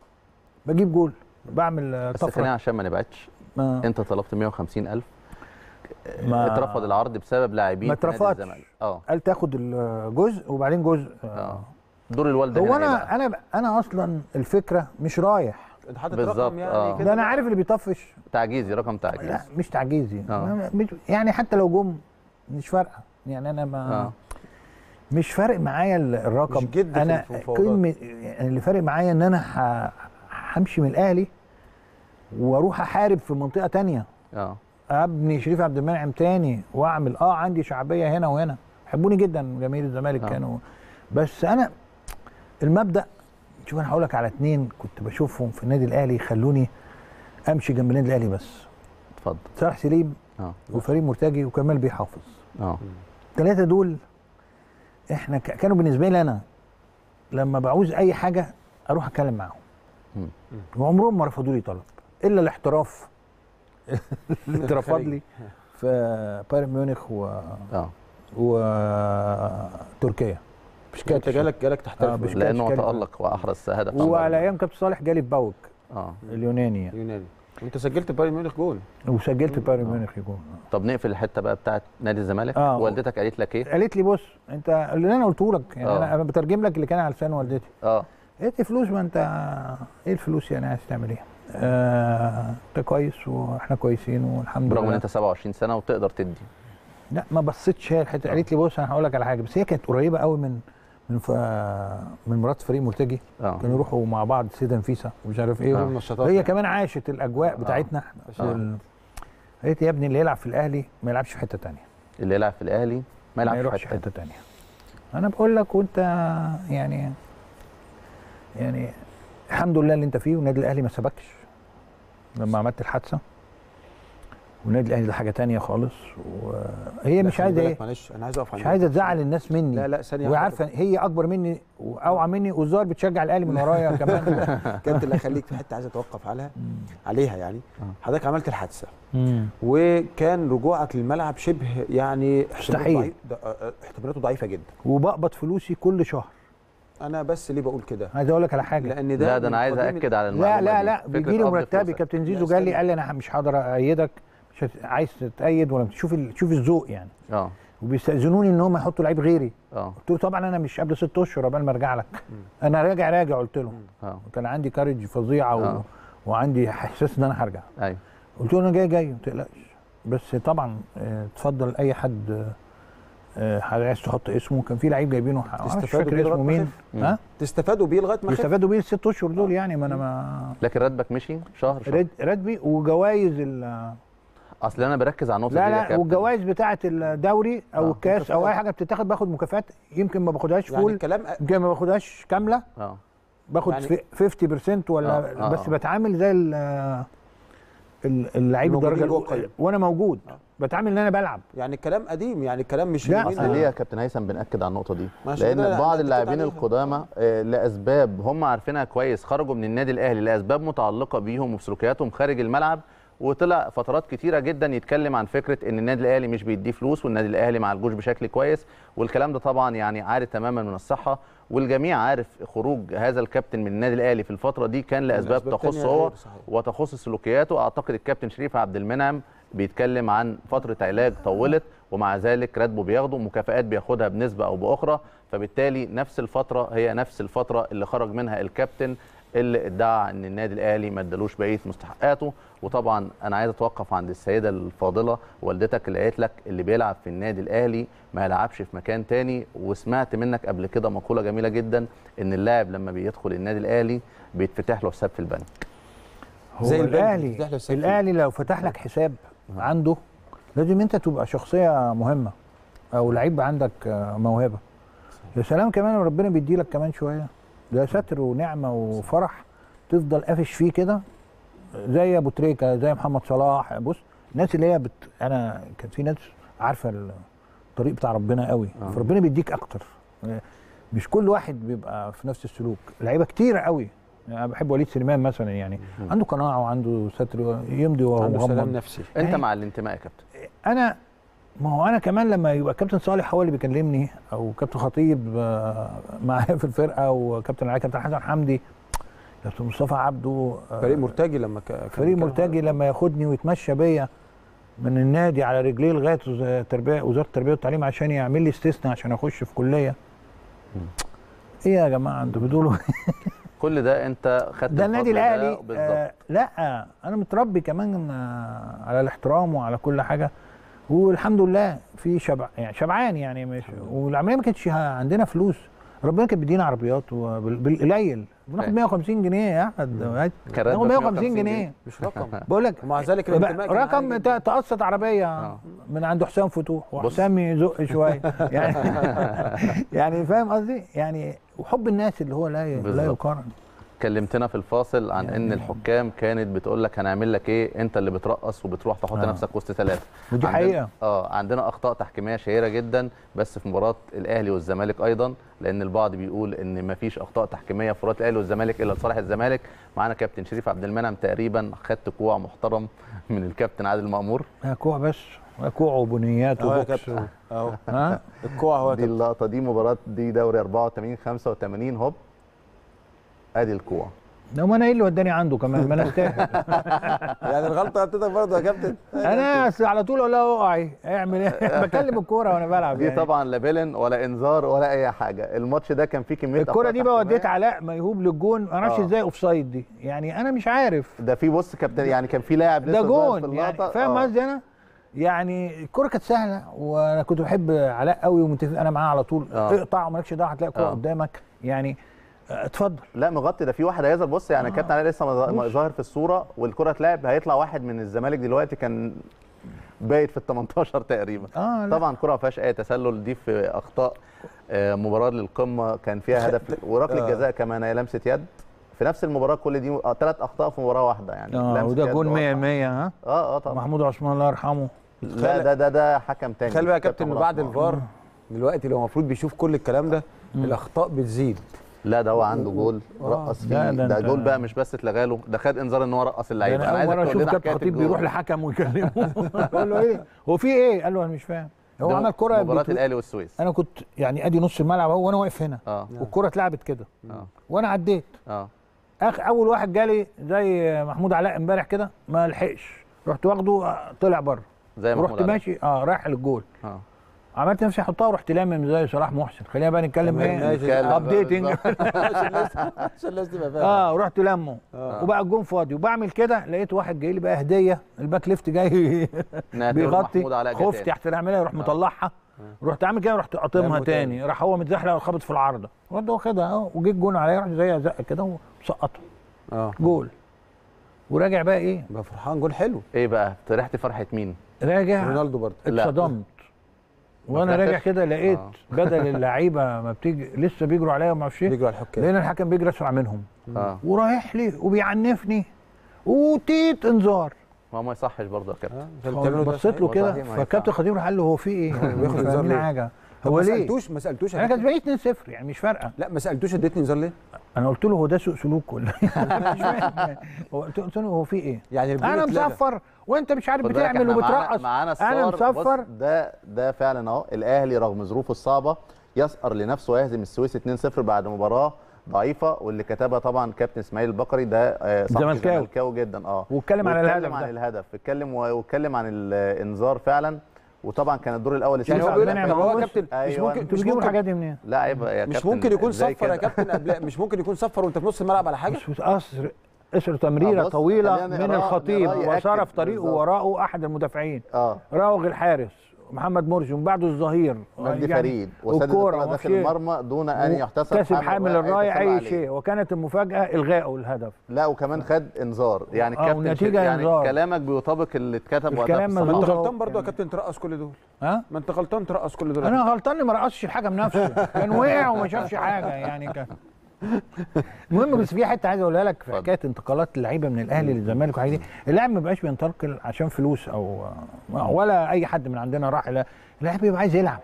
بجيب جول، بعمل بس طفره. خلينا عشان ما نبعدش، ما انت طلبت مية وخمسين ألف، ما اترفض العرض بسبب لاعبين ما اترفضش. اه قال تاخد الجزء وبعدين جزء. اه دور الوالده هو هنا انا انا انا اصلا الفكره مش رايح انت حاطط بالظبط. رقم يعني آه. كده. ده انا عارف اللي بيطفش تعجيزي، رقم تعجيزي. لا مش تعجيزي. آه. مش يعني حتى لو جم مش فارقه يعني. انا ما آه. مش فارق معايا الرقم. مش جد انا في المفاوضات. كلمه يعني اللي فارق معايا ان انا ه- همشي من الاهلي واروح احارب في منطقه تانية، اه ابني شريف عبد المنعم تاني واعمل اه عندي شعبيه هنا وهنا، يحبوني جدا جماهير الزمالك آه. كانوا. بس انا المبدا، شوف انا هقول لك على اتنين كنت بشوفهم في النادي الاهلي يخلوني امشي جنب النادي الاهلي بس. اتفضل. صالح سليم اه وفريد مرتجي وكمال بيحافظ. اه الثلاثه دول احنا ك- كانوا بالنسبه لي انا لما بعوز اي حاجه اروح اتكلم معاهم، مم. وعمرهم ما رفضوا لي طلب الا الاحتراف اللي اترفض لي في بايرن ميونخ و اه وتركيا. مش انت كاتش جالك جالك تحترف آه، بقى. مش لانه كاتش تالق واحرز هدف. وعلى ايام كابتن صالح جالي في باوك اه اليوناني يعني. يوناني. وانت سجلت بايرن ميونخ جول. وسجلت بايرن ميونخ جول. طب نقفل الحته بقى بتاعت نادي الزمالك. آه. والدتك قالت لك ايه؟ قالت لي بص انت اللي انا قلته لك يعني. آه. انا انا بترجم لك اللي كان على لسان والدتي. اه قالت لي فلوس، ما انت ايه الفلوس يعني عايز تعمل ايه؟ آه، انت كويس واحنا كويسين والحمد برغم لله. ان انت سبعة وعشرين سنه وتقدر تدي. لا ما بصيتش هي الحته. قالت لي بص انا هقول لك على حاجه، بس هي كانت قريبه قوي من من ف... من مرات فريق مرتجي. اه كانوا يروحوا مع بعض سيده نفيسه ومش عارف ايه. آه. النشاطات هي يعني. كمان عاشت الاجواء بتاعتنا احنا. آه. ال- قالت لي يا ابني اللي يلعب في الاهلي ما يلعبش في حته ثانيه، اللي يلعب في الاهلي ما ما يلعبش يروحش في في حته. حته ثانيه. انا بقول لك وانت يعني يعني الحمد لله اللي انت فيه، والنادي الاهلي ما سبكش لما عملت الحادثه. والنادي الاهلي ده حاجه تانية خالص، وهي لا، مش خلي عايزه بالك، ايه، معلش انا عايز اقف مش عايزه تزعل الناس مني. لا لا ثانيه وهي عارفه هي اكبر مني واوعى مني، والظاهر بتشجع الاهلي من ورايا كمان. كابتن الله يخليك، في حته عايز اتوقف عليها عليها يعني. حضرتك عملت الحادثه مم. وكان رجوعك للملعب شبه يعني مستحيل. ضعيف- ده- آه، احتمالاته ضعيفه جدا. وبقبض فلوسي كل شهر. انا بس ليه بقول كده؟ عايز اقول لك على حاجه. لان ده لا ده من انا عايز قديم ااكد على لا المعلومه لا دي. لا فكرة بيجي لي قبض مرتبي. فلوسك. كابتن لا، زيزو قال لي استنى. قال لي انا مش هقدر ايدك، مش هت... عايز تتأيد ولا تشوف ال... تشوف الذوق يعني. اه وبيستأذنوني ان هم يحطوا لعيب غيري. اه قلت له طبعا انا مش قبل ست اشهر قبل ما ارجع لك. انا راجع راجع قلت له. اه كان عندي كارج فظيعه و... آه. وعندي احساس ان انا هرجع. ايوه قلت له انا جاي جاي ما تقلقش. بس طبعا آه، اتفضل اي حد آه، عايز تحط اسمه. كان في لعيب جايبينه مش تستفادوا فاكر بيه اسمه لغاية ما مين. خف؟ ها تستفادوا بيه لغايه ما خف. بيستفادوا بيه الست اشهر دول يعني. ما انا ما لكن راتبك مشي شهر شهر. رد- راتبي وجوائز ال... اصل انا بركز على النقطه دي لا يا لا كابتن. والجوائز بتاعه الدوري او آه، الكاس او مكافآت. اي حاجه بتتاخد باخد مكافآت. يمكن ما باخدهاش يعني فول، الكلام يمكن ما باخدهاش كامله، اه باخد يعني- يعني خمسين بالمية ولا آه، آه، بس آه. بتعامل زي ال- ال- اللعيب الموجودين الدرجه جوه الأولى القايمة. وانا موجود. بتعامل ان انا بلعب. يعني الكلام قديم، يعني الكلام مش لا، اليومين اصل دول. ليه يا كابتن هيثم بنأكد على النقطه دي؟ ما عشان كده لان أنا بعض أكدت اللاعبين عليها. القدامى آه، لاسباب هم عارفينها كويس خرجوا من النادي الاهلي لاسباب متعلقه بيهم وبسلوكياتهم خارج الملعب، وطلع فترات كتيره جدا يتكلم عن فكره ان النادي الاهلي مش بيديه فلوس والنادي الاهلي ما عالجوش بشكل كويس، والكلام ده طبعا يعني عاري تماما من الصحه، والجميع عارف خروج هذا الكابتن من النادي الاهلي في الفتره دي كان لاسباب لأسباب تخص تانية هو غير صحيح. وتخص سلوكياته. اعتقد الكابتن شريف عبد المنعم بيتكلم عن فتره علاج طولت، ومع ذلك راتبه بياخده، مكافآت بياخدها بنسبه او باخرى، فبالتالي نفس الفتره هي نفس الفتره اللي خرج منها الكابتن اللي ادعى ان النادي الاهلي ما ادالوش بقيه مستحقاته. وطبعا انا عايز اتوقف عند السيده الفاضله والدتك اللي قالت لك اللي بيلعب في النادي الاهلي ما يلعبش في مكان تاني، وسمعت منك قبل كده مقوله جميله جدا ان اللاعب لما بيدخل النادي الاهلي بيتفتح له حساب في البنك. هو زي البنك الاهلي بتفتح له حساب. الاهلي لو فتح لك حساب عنده لازم انت تبقى شخصيه مهمه او لعيب عندك آه، موهبه. يا سلام كمان ربنا بيدي لك كمان شويه، ده ستر ونعمه وفرح تفضل قافش فيه كده زي ابو تريكه زي محمد صلاح. بص الناس اللي هي بت... انا كان في ناس عارفه الطريق بتاع ربنا قوي، آه. فربنا بيديك اكتر. مش كل واحد بيبقى في نفس السلوك. لعيبه كتيره قوي يعني. انا بحب وليد سليمان مثلا يعني مم. عنده قناعه وعنده ستر يمضي وهو عنده سلام مغمض. نفسي. انت يعني- مع الانتماء يا كابتن؟ انا ما هو انا كمان لما يبقى كابتن صالح هو اللي بيكلمني او كابتن خطيب آه، معايا في الفرقه وكابتن علي كابتن حسن حمدي، كابتن مصطفى عبده فريق مرتجي لما ك... فريق مرتجي لما ياخدني ويتمشى بيا من النادي على رجليه لغايه التربيه وزاره التربيه والتعليم عشان يعمل لي استثناء عشان اخش في كليه. ايه يا جماعه انتوا بتقولوا كل ده انت خدت ده النادي الاهلي. آه لا انا متربي كمان على الاحترام وعلى كل حاجه، والحمد لله في شبع يعني شبعان يعني مش، والعمليه ما كانتش عندنا فلوس، ربنا كان بيدينا عربيات بالقليل بناخد مية وخمسين جنيه يا احمد، بناخد مية وخمسين جنيه مش رقم بقول لك، ومع ذلك رقم تقسط عربيه آه. من عند حسام فتوح وحسام يزق شويه يعني يعني فاهم قصدي يعني، وحب الناس اللي هو لا لا يقارن. كلمتنا في الفاصل عن يعني ان الحكام كانت بتقول لك هنعمل لك ايه، انت اللي بترقص وبتروح تحط آه. نفسك وسط ثلاثه، ودي حقيقه. اه عندنا اخطاء تحكيميه شهيره جدا بس في مباراه الاهلي والزمالك ايضا، لان البعض بيقول ان ما فيش اخطاء تحكيميه في مباراه الاهلي والزمالك الا لصالح الزمالك. معانا كابتن شريف عبد المنعم، تقريبا خدت كوع محترم من الكابتن عادل مأمور. كوع بس كوع وبنيات وبوكس اهو ها الكوع هو دي اللقطه دي مباراه دي دوري أربعة وثمانين خمسة وثمانين هوب ادي الكوع. لو ما انا ايه اللي وداني عنده كمان، ما انا استاهل يعني الغلطه بتاعتك برضه يا كابتن. انا على طول اقول لها اوعي اعمل ايه بكلم الكوره وانا بلعب دي يعني. طبعا لا بيلن ولا انذار ولا اي حاجه، الماتش ده كان فيه كميه الكوره دي بقى وديت علاء ميهوب للجون، ما اعرفش ازاي اوف سايد دي يعني، انا مش عارف ده في بص كابتن يعني كان في لاعب لسه ده جون يعني فاهم قصدي انا يعني. الكوره كانت سهله وانا كنت بحب علاء قوي ومتفق انا معاه على طول آه. اقطع ومالكش دعوه هتلاقي الكوره قدامك يعني. اتفضل. لا مغطي، ده في واحد هيظهر بص يعني آه. كابتن علي لسه ظاهر في الصوره والكره اتلعب، هيطلع واحد من الزمالك دلوقتي كان بايت في ال تمنتاشر تقريبا. آه طبعا كره ما فيهاش اي تسلل، دي في اخطاء آه مباراه للقمه كان فيها هدف وركله آه. جزاء كمان هي لمسه يد في نفس المباراه، كل دي ثلاث اخطاء في مباراه واحده يعني. اه وده جون مية مية. ها اه اه طبعا محمود عثمان الله يرحمه. لا ده ده ده حكم تاني. خلي بقى يا كابتن بعد الفار دلوقتي لو المفروض بيشوف كل الكلام ده الاخطاء بتزيد. لا ده هو عنده جول رقص فيه، ده, ده جول بقى مش بس اتلغى له، ده خد انذار ان هو رقص اللعيبه. انا عايز اشوف كابتن خطيب بيروح لحكم ويكلمه يقول له ايه هو في ايه؟ قال له انا مش فاهم. هو عمل كره مباراه الاهلي والسويس، انا كنت يعني ادي نص الملعب اهو وانا واقف هنا اه والكره اتلعبت كده اه وانا عديت اه اخ اول واحد جالي زي محمود علاء امبارح كده ما لحقش، رحت واخده طلع بره زي محمود رحت ماشي اه رايح للجول اه عملت نفسي احطها ورحت لامم زي صلاح محسن. خلينا بقى نتكلم ايه ابديتنج عشان الناس تبقى فاهمه. اه ورحت لامه آه. وبقى الجون فاضي وبعمل كده لقيت واحد جاي لي بقى هديه الباك ليفت جاي بيغطي، خفت احسن اعملها يروح مطلعها، رحت عامل كده رحت قاطمها تاني، راح هو متزحلق وخبط في العارضه رحت واخدها اهو وجيت جون عليا رحت زي زق كده وسقطها اه جول. وراجع بقى ايه بقى فرحان جول حلو. ايه بقى فرحت فرحه مين؟ راجع رونالدو برضه اتصدمت وانا راجع كده لقيت آه. بدل اللعيبه ما بتيجي لسه بيجروا عليا وما اعرفش ايه بيجروا على الحكام، لقينا الحكم بيجري اسرع منهم آه. ورايح لي وبيعنفني وتيت انذار. ما ما يصحش برضه يا كابتن. آه. بصيت له كده فالكابتن خطيب قال له هو في ايه؟ بياخد انذار حاجه هو ليه؟ ما سالتوش ما سالتوش انا كانت بقيت اتنين صفر يعني مش فارقه. لا ما سالتوش اديتني انذار ليه؟ انا قلت له هو ده سوء سلوك ولا مش فاهم. هو قلت له هو في ايه؟ يعني انا مصفر وانت مش عارف بتعمل وبترقص. معانا انا مصفر. ده ده فعلا اهو الاهلي رغم ظروفه الصعبه يسأر لنفسه ويهزم السويس اتنين صفر بعد مباراه ضعيفه، واللي كتبها طبعا كابتن اسماعيل البقري ده زملكاوي جدا اه واتكلم على الهدف عن الهدف اتكلم واتكلم عن الانذار فعلا. وطبعا كان الدور الاول يعني هو بيقول لك هو كابتن أيوة. مش ممكن مش ممكن الحاجات دي منين؟ لا عيب يا كابتن مش ممكن يكون صفر يا كابتن قبل مش ممكن يكون صفر وانت في نص الملعب على حاجه. مش قصر قصر تمريره طويله من الخطيب وسار في طريقه وراءه احد المدافعين اه راوغ الحارس محمد مرسي وبعده الظهير مجدي يعني فريد وسدد الكره داخل المرمى دون ان يحتسب كسب حامل الرايه اي شيء، وكانت المفاجاه الغائه الهدف. لا وكمان خد انذار يعني آه الكابتن يعني إنذار. كلامك بيطابق اللي اتكتب وقتها. ما انت غلطان برضه يا كابتن ترقص كل دول. ها ما انت غلطان ترقص كل دول. انا غلطان اللي ما رقصش الحكم نفسه كان وقع وما شافش حاجه يعني كان المهم. بس في حته عايز اقولها لك في حكايه انتقالات اللعيبه من الاهلي للزمالك والحاجات دي. اللاعب ما بقاش بينتقل عشان فلوس او ولا اي حد من عندنا راح. اللاعب بيبقى عايز يلعب،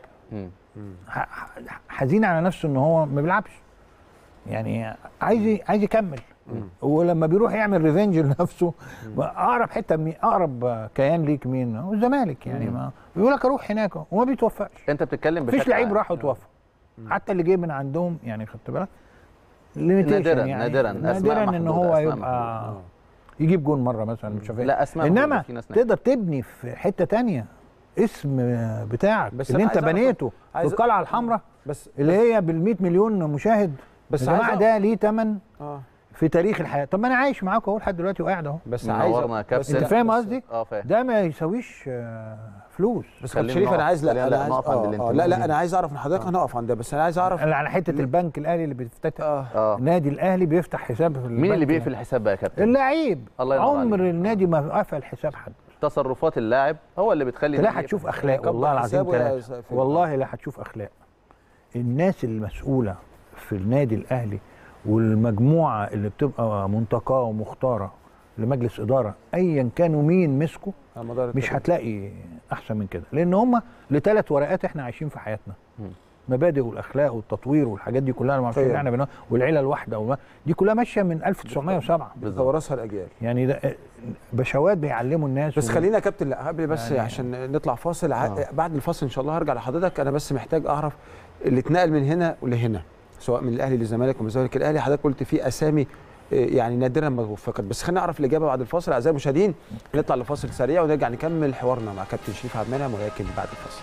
حزين على نفسه ان هو ما بيلعبش يعني، عايز عايز يكمل. ولما بيروح يعمل ريفنج لنفسه اقرب حته من اقرب كيان ليك مين؟ هو الزمالك يعني. ما بيقول لك اروح هناك وما بيتوفقش. انت بتتكلم بشكل مفيش لعيب راح وتوفق حتى اللي جه من عندهم يعني. خدت بالك نادرا يعني نادرا نادرا ان هو يبقى يجيب جون مره مثلا مش عارف لا اسماء، انما تقدر تبني في حته ثانيه اسم بتاعك بس اللي انت بنيته في القلعه الحمراء بس اللي هي بالمئة مليون مشاهد. بس يا جماعه ده ليه ثمن اه في تاريخ الحياه. طب ما انا عايش معاكم اهو لحد دلوقتي وقاعد اهو. بس عايز انت فاهم قصدي؟ اه فاهم. ده ما يساويش فلوس. بس كابتن شريف انا عايز لا لا لا نقف عند آه لا لا انا عايز اعرف من حضرتك هنقف عند ده، بس انا عايز اعرف على حته البنك الاهلي اللي بيفتتح آه. النادي الاهلي بيفتح حساب في مين اللي بيقفل الحساب بقى يا كابتن؟ اللاعب. عمر النادي ما قفل حساب حد. تصرفات اللاعب هو اللي بتخلي لا هتشوف اخلاق والله العظيم ثلاثه والله لا هتشوف اخلاق. الناس المسؤوله في النادي الاهلي والمجموعه اللي بتبقى منتقاه ومختاره لمجلس اداره ايا كانوا مين مسكوا مش هتلاقي احسن من كده، لان هم لثلاث ورقات احنا عايشين في حياتنا. م. مبادئ والاخلاق والتطوير والحاجات دي كلها ما احنا بنقول والعيله الواحده دي كلها ماشيه من ألف وتسعمائة وسبعة بتورثها الاجيال. يعني ده بشوات بيعلموا الناس. بس و... خلينا يا كابتن لا قبل بس يعني عشان نطلع فاصل آه. بعد الفاصل ان شاء الله هرجع لحضرتك. انا بس محتاج اعرف اللي اتنقل من هنا ولهنا سواء من الاهلي للزمالك ومن الزمالك للاهلي، حضرتك قلت في اسامي يعني نادرا ما توفقت، بس خلينا نعرف الاجابه بعد الفاصل. اعزائي المشاهدين نطلع لفاصل سريع ونرجع نكمل حوارنا مع كابتن شريف عبد المنعم ولكن بعد الفاصل.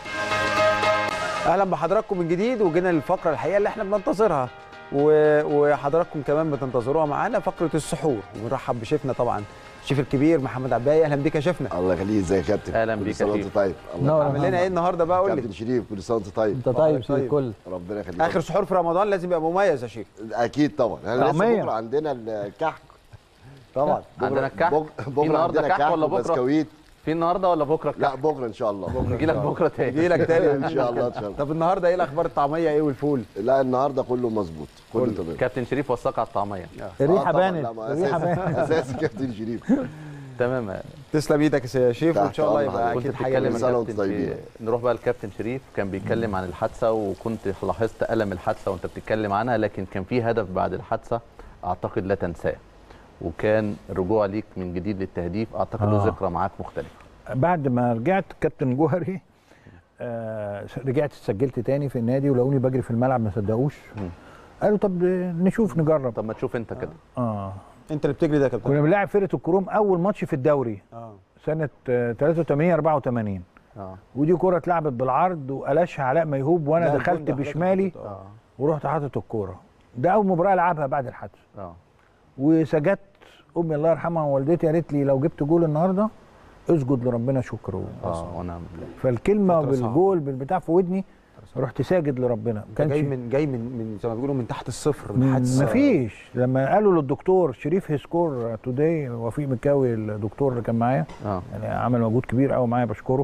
اهلا بحضراتكم من جديد وجينا للفقره الحقيقه اللي احنا بننتظرها وحضراتكم كمان بتنتظروها معانا، فقره السحور، ونرحب بشيفنا طبعا الشيف الكبير محمد عباية. اهلا بيك يا شيفنا. الله يخليك. ازيك يا كابتن؟ اهلا بيك يا شيف. طيب الله عامل لنا ايه النهارده بقى؟ قول لي كابتن شريف كل سنه وانت طيب. انت طيب سيد الكل. ربنا يخليك. اخر سحور في رمضان لازم يبقى مميز يا شيف. اكيد طبعا. احنا لسه بكره عندنا الكحك طبعا. عندنا الكحك بكره عندنا كحك ولا بكره؟ بسكويت في النهارده ولا بكره؟ لا بكره ان شاء الله. نجي لك بكره تاني. نجي لك تاني ان شاء الله ان شاء الله. طب النهارده ايه الاخبار؟ الطعميه ايه والفول؟ لا النهارده كله مظبوط كله تمام. كابتن شريف وثق على الطعميه. الريحه بانت. الريحه بانت اساسي كابتن شريف. تمام. تسلم ايدك يا شيف وان شاء الله يبقى اكيد حاجه كابتن. نروح بقى للكابتن شريف. كان بيتكلم عن الحادثه وكنت لاحظت الم الحادثه وانت بتتكلم عنها، لكن كان في هدف بعد الحادثه اعتقد لا تنساه، وكان الرجوع ليك من جديد للتهديف. اعتقد له آه. ذكرى معاك مختلفه. بعد ما رجعت كابتن جوهري آه رجعت سجلت تاني في النادي ولقوني بجري في الملعب ما صدقوش. قالوا طب نشوف نجرب. طب ما تشوف انت كده. اه, آه. انت اللي بتجري ده يا كابتن؟ كنا بنلاعب فرقه الكروم اول ماتش في الدوري اه سنه ثلاثة وثمانين أربعة وثمانين اه ودي كره اتلعبت بالعرض وقلشها علاء ميهوب وانا دخلت بشمالي آه. ورحت حاطط الكوره. ده اول مباراه العبها بعد الحادثه. اه وسجدت. امي الله يرحمها ووالدتي قالت لي لو جبت جول النهارده اسجد لربنا شكر. اه ونعم بالله. فالكلمه بالجول بالبتاع في ودني رحت ساجد لربنا. كان جاي من جاي من من زي ما بيقولوا من تحت الصفر من حادثه. مفيش. لما قالوا للدكتور شريف هيسكور توداي وفيق مكاوي الدكتور اللي كان معايا آه. يعني عمل مجهود كبير قوي معايا بشكره.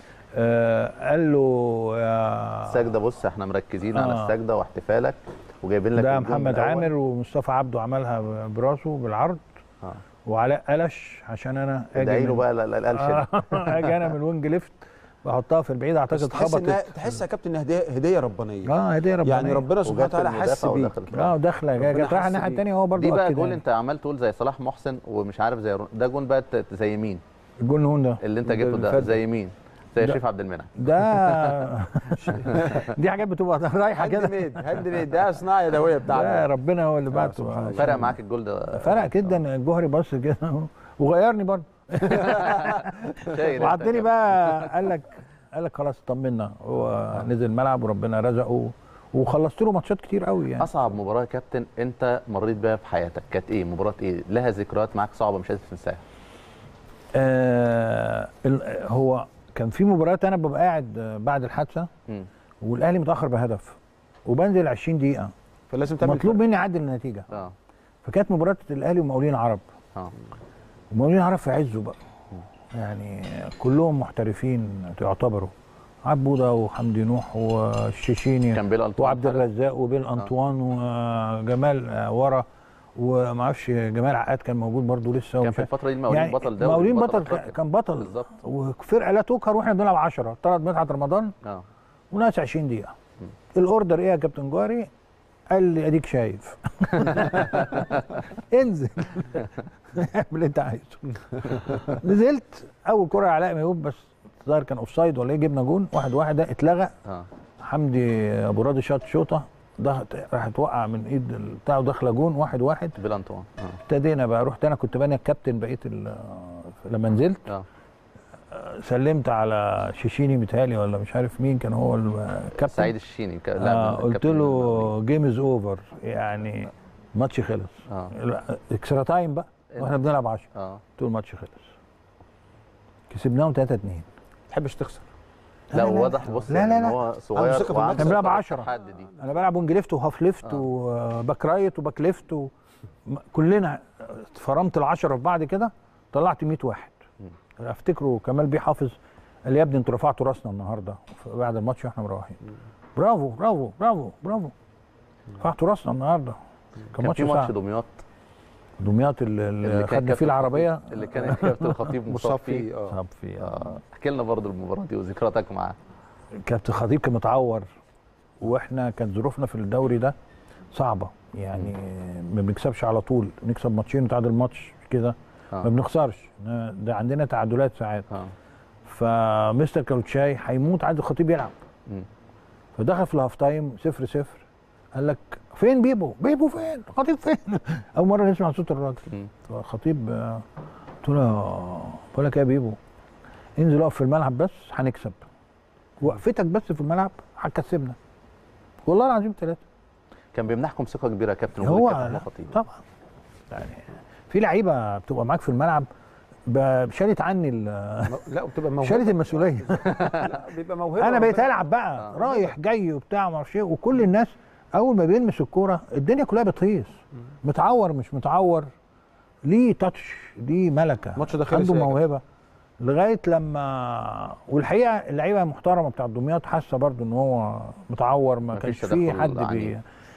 آه قال له يا السجده بص احنا مركزين آه. على السجده واحتفالك وجايبين لك ده محمد عامر ومصطفى عبده عملها براسه بالعرض آه. وعلاء قلش عشان انا اجي ادعي له بقى القلش آه. اجي انا من الوينج ليفت بحطها في البعيد اعتقد خبطت. تحس يا كابتن هديه هديه ربانيه. اه هديه ربانيه يعني ربنا سبحانه وتعالى حس بيك. اه داخله جت رايحه الناحيه الثانيه هو برضه دي بقى جول انت عمال تقول زي صلاح محسن ومش عارف زي ده جول بقى زي مين؟ الجول نون ده اللي انت جبته ده زي مين؟ زي شريف عبد المنعم ده دي حاجات بتبقى رايحه كده. هاند ميد هاند ميد ده صناعه يدويه بتاعتك. لا ربنا هو اللي بعته. فرق معاك الجول ده؟ فرق جدا. الجوهري بص كده وغيرني برضه وعدني بقى. قال لك قال لك خلاص طمنا. هو نزل الملعب وربنا رزقه وخلصت له ماتشات كتير قوي. يعني اصعب مباراه يا كابتن انت مريت بيها في حياتك كانت ايه؟ مباراه ايه لها ذكريات معاك صعبه مش قادر تنساها؟ آه هو كان في مباريات انا ببقى قاعد بعد الحادثه والاهلي متاخر بهدف وبنزل عشرين دقيقه فلازم تعمل مطلوب مني اعدل النتيجه. اه فكانت مباراه الاهلي ومقاولين عرب. اه ومقاولين عرب في عزه بقى يعني كلهم محترفين تعتبروا عبوده وحمدي نوح والشيشيني كان بيل وعبد الرزاق وبيل انطوان وجمال ورا وما اعرفش جمال عقاد كان موجود برضه لسه. كان في الفتره دي المقاولين يعني بطل دوري. المقاولين بطل, بطل كان بطل بالظبط. وفرقه لا تقهر واحنا بنلعب عشرة. طلعت مدحت رمضان اه وناس عشرين دقيقه. م. الاوردر ايه يا كابتن جوهري؟ قال لي اديك شايف انزل اعمل اللي انت عايزه. نزلت اول كره علاء ميهوب بس الظاهر كان اوف سايد ولا ايه جبنا جون واحد واحد ده اتلغى. اه حمدي ابو راضي شاط شوطه راحت وقع من ايد بتاعه داخله جون واحد واحد بلانتون. ابتدينا بقى، رحت انا كنت باني الكابتن بقيت لما نزلت اه سلمت على شيشيني متهيألي ولا مش عارف مين كان هو الكابتن، سعيد الشيشيني. آه قلت له جيم از اوفر، يعني الماتش خلص. اه اكسترا تايم بقى واحنا بنلعب عشرة. اه قلت له الماتش خلص، كسبناهم ثلاثة اثنين. ما تحبش تخسر؟ لا واضح. بص لا لا لا هو صغير. انا بلعب عشرة، انا بلعب وينج ليفت وهاف ليفت آه. وباك رايت وباك ليفت و... كلنا فرمت العشرة في بعض كده طلعت مية واحد. م. افتكره كمال بيه حافظ قال لي يا ابني انتوا رفعتوا راسنا النهارده بعد الماتش واحنا مروحين. برافو برافو برافو برافو رفعتوا راسنا النهارده. كان ماتش ماتش دمياط دمياط اللي, اللي خدنا فيه العربيه اللي كان الكابتن الخطيب مصاب فيه. اه فيه اه احكي لنا برضه المباراه دي وذكرياتك معاه. كابتن الخطيب كان متعور واحنا كانت ظروفنا في الدوري ده صعبه، يعني ما بنكسبش على طول، نكسب ماتشين وتعادل ماتش كده آه. ما بنخسرش، ده عندنا تعادلات ساعات. آه. فمستر كالوتشاي هيموت عايز الخطيب يلعب. م. فدخل في الهاف تايم صفر صفر قال لك فين بيبو؟ بيبو فين؟ الخطيب فين؟ اول مره نسمع صوت الراجل. فالخطيب قلت له بقول لك يا بيبو انزل اقف في الملعب بس هنكسب، وقفتك بس في الملعب هتكسبنا والله العظيم ثلاثه. كان بيمنحكم ثقه كبيره يا كابتن هو الخطيب طبعا، يعني في لعيبه بتبقى معاك في الملعب شالت عني لا بتبقى موهبه، شالت المسؤوليه. لا بيبقى موهبه. انا بقيت العب بقى آه. رايح جاي وبتاع ما اعرفش ايه، وكل الناس اول ما بيلمس الكوره الدنيا كلها بتهيص، متعور مش متعور ليه تاتش، ليه ملكه، ماتش ده خلص عنده موهبه لغايه لما، والحقيقه اللعيبه المحترمه بتاع دمياط حاسه برضو ان هو متعور، ما كانش فيه حد بي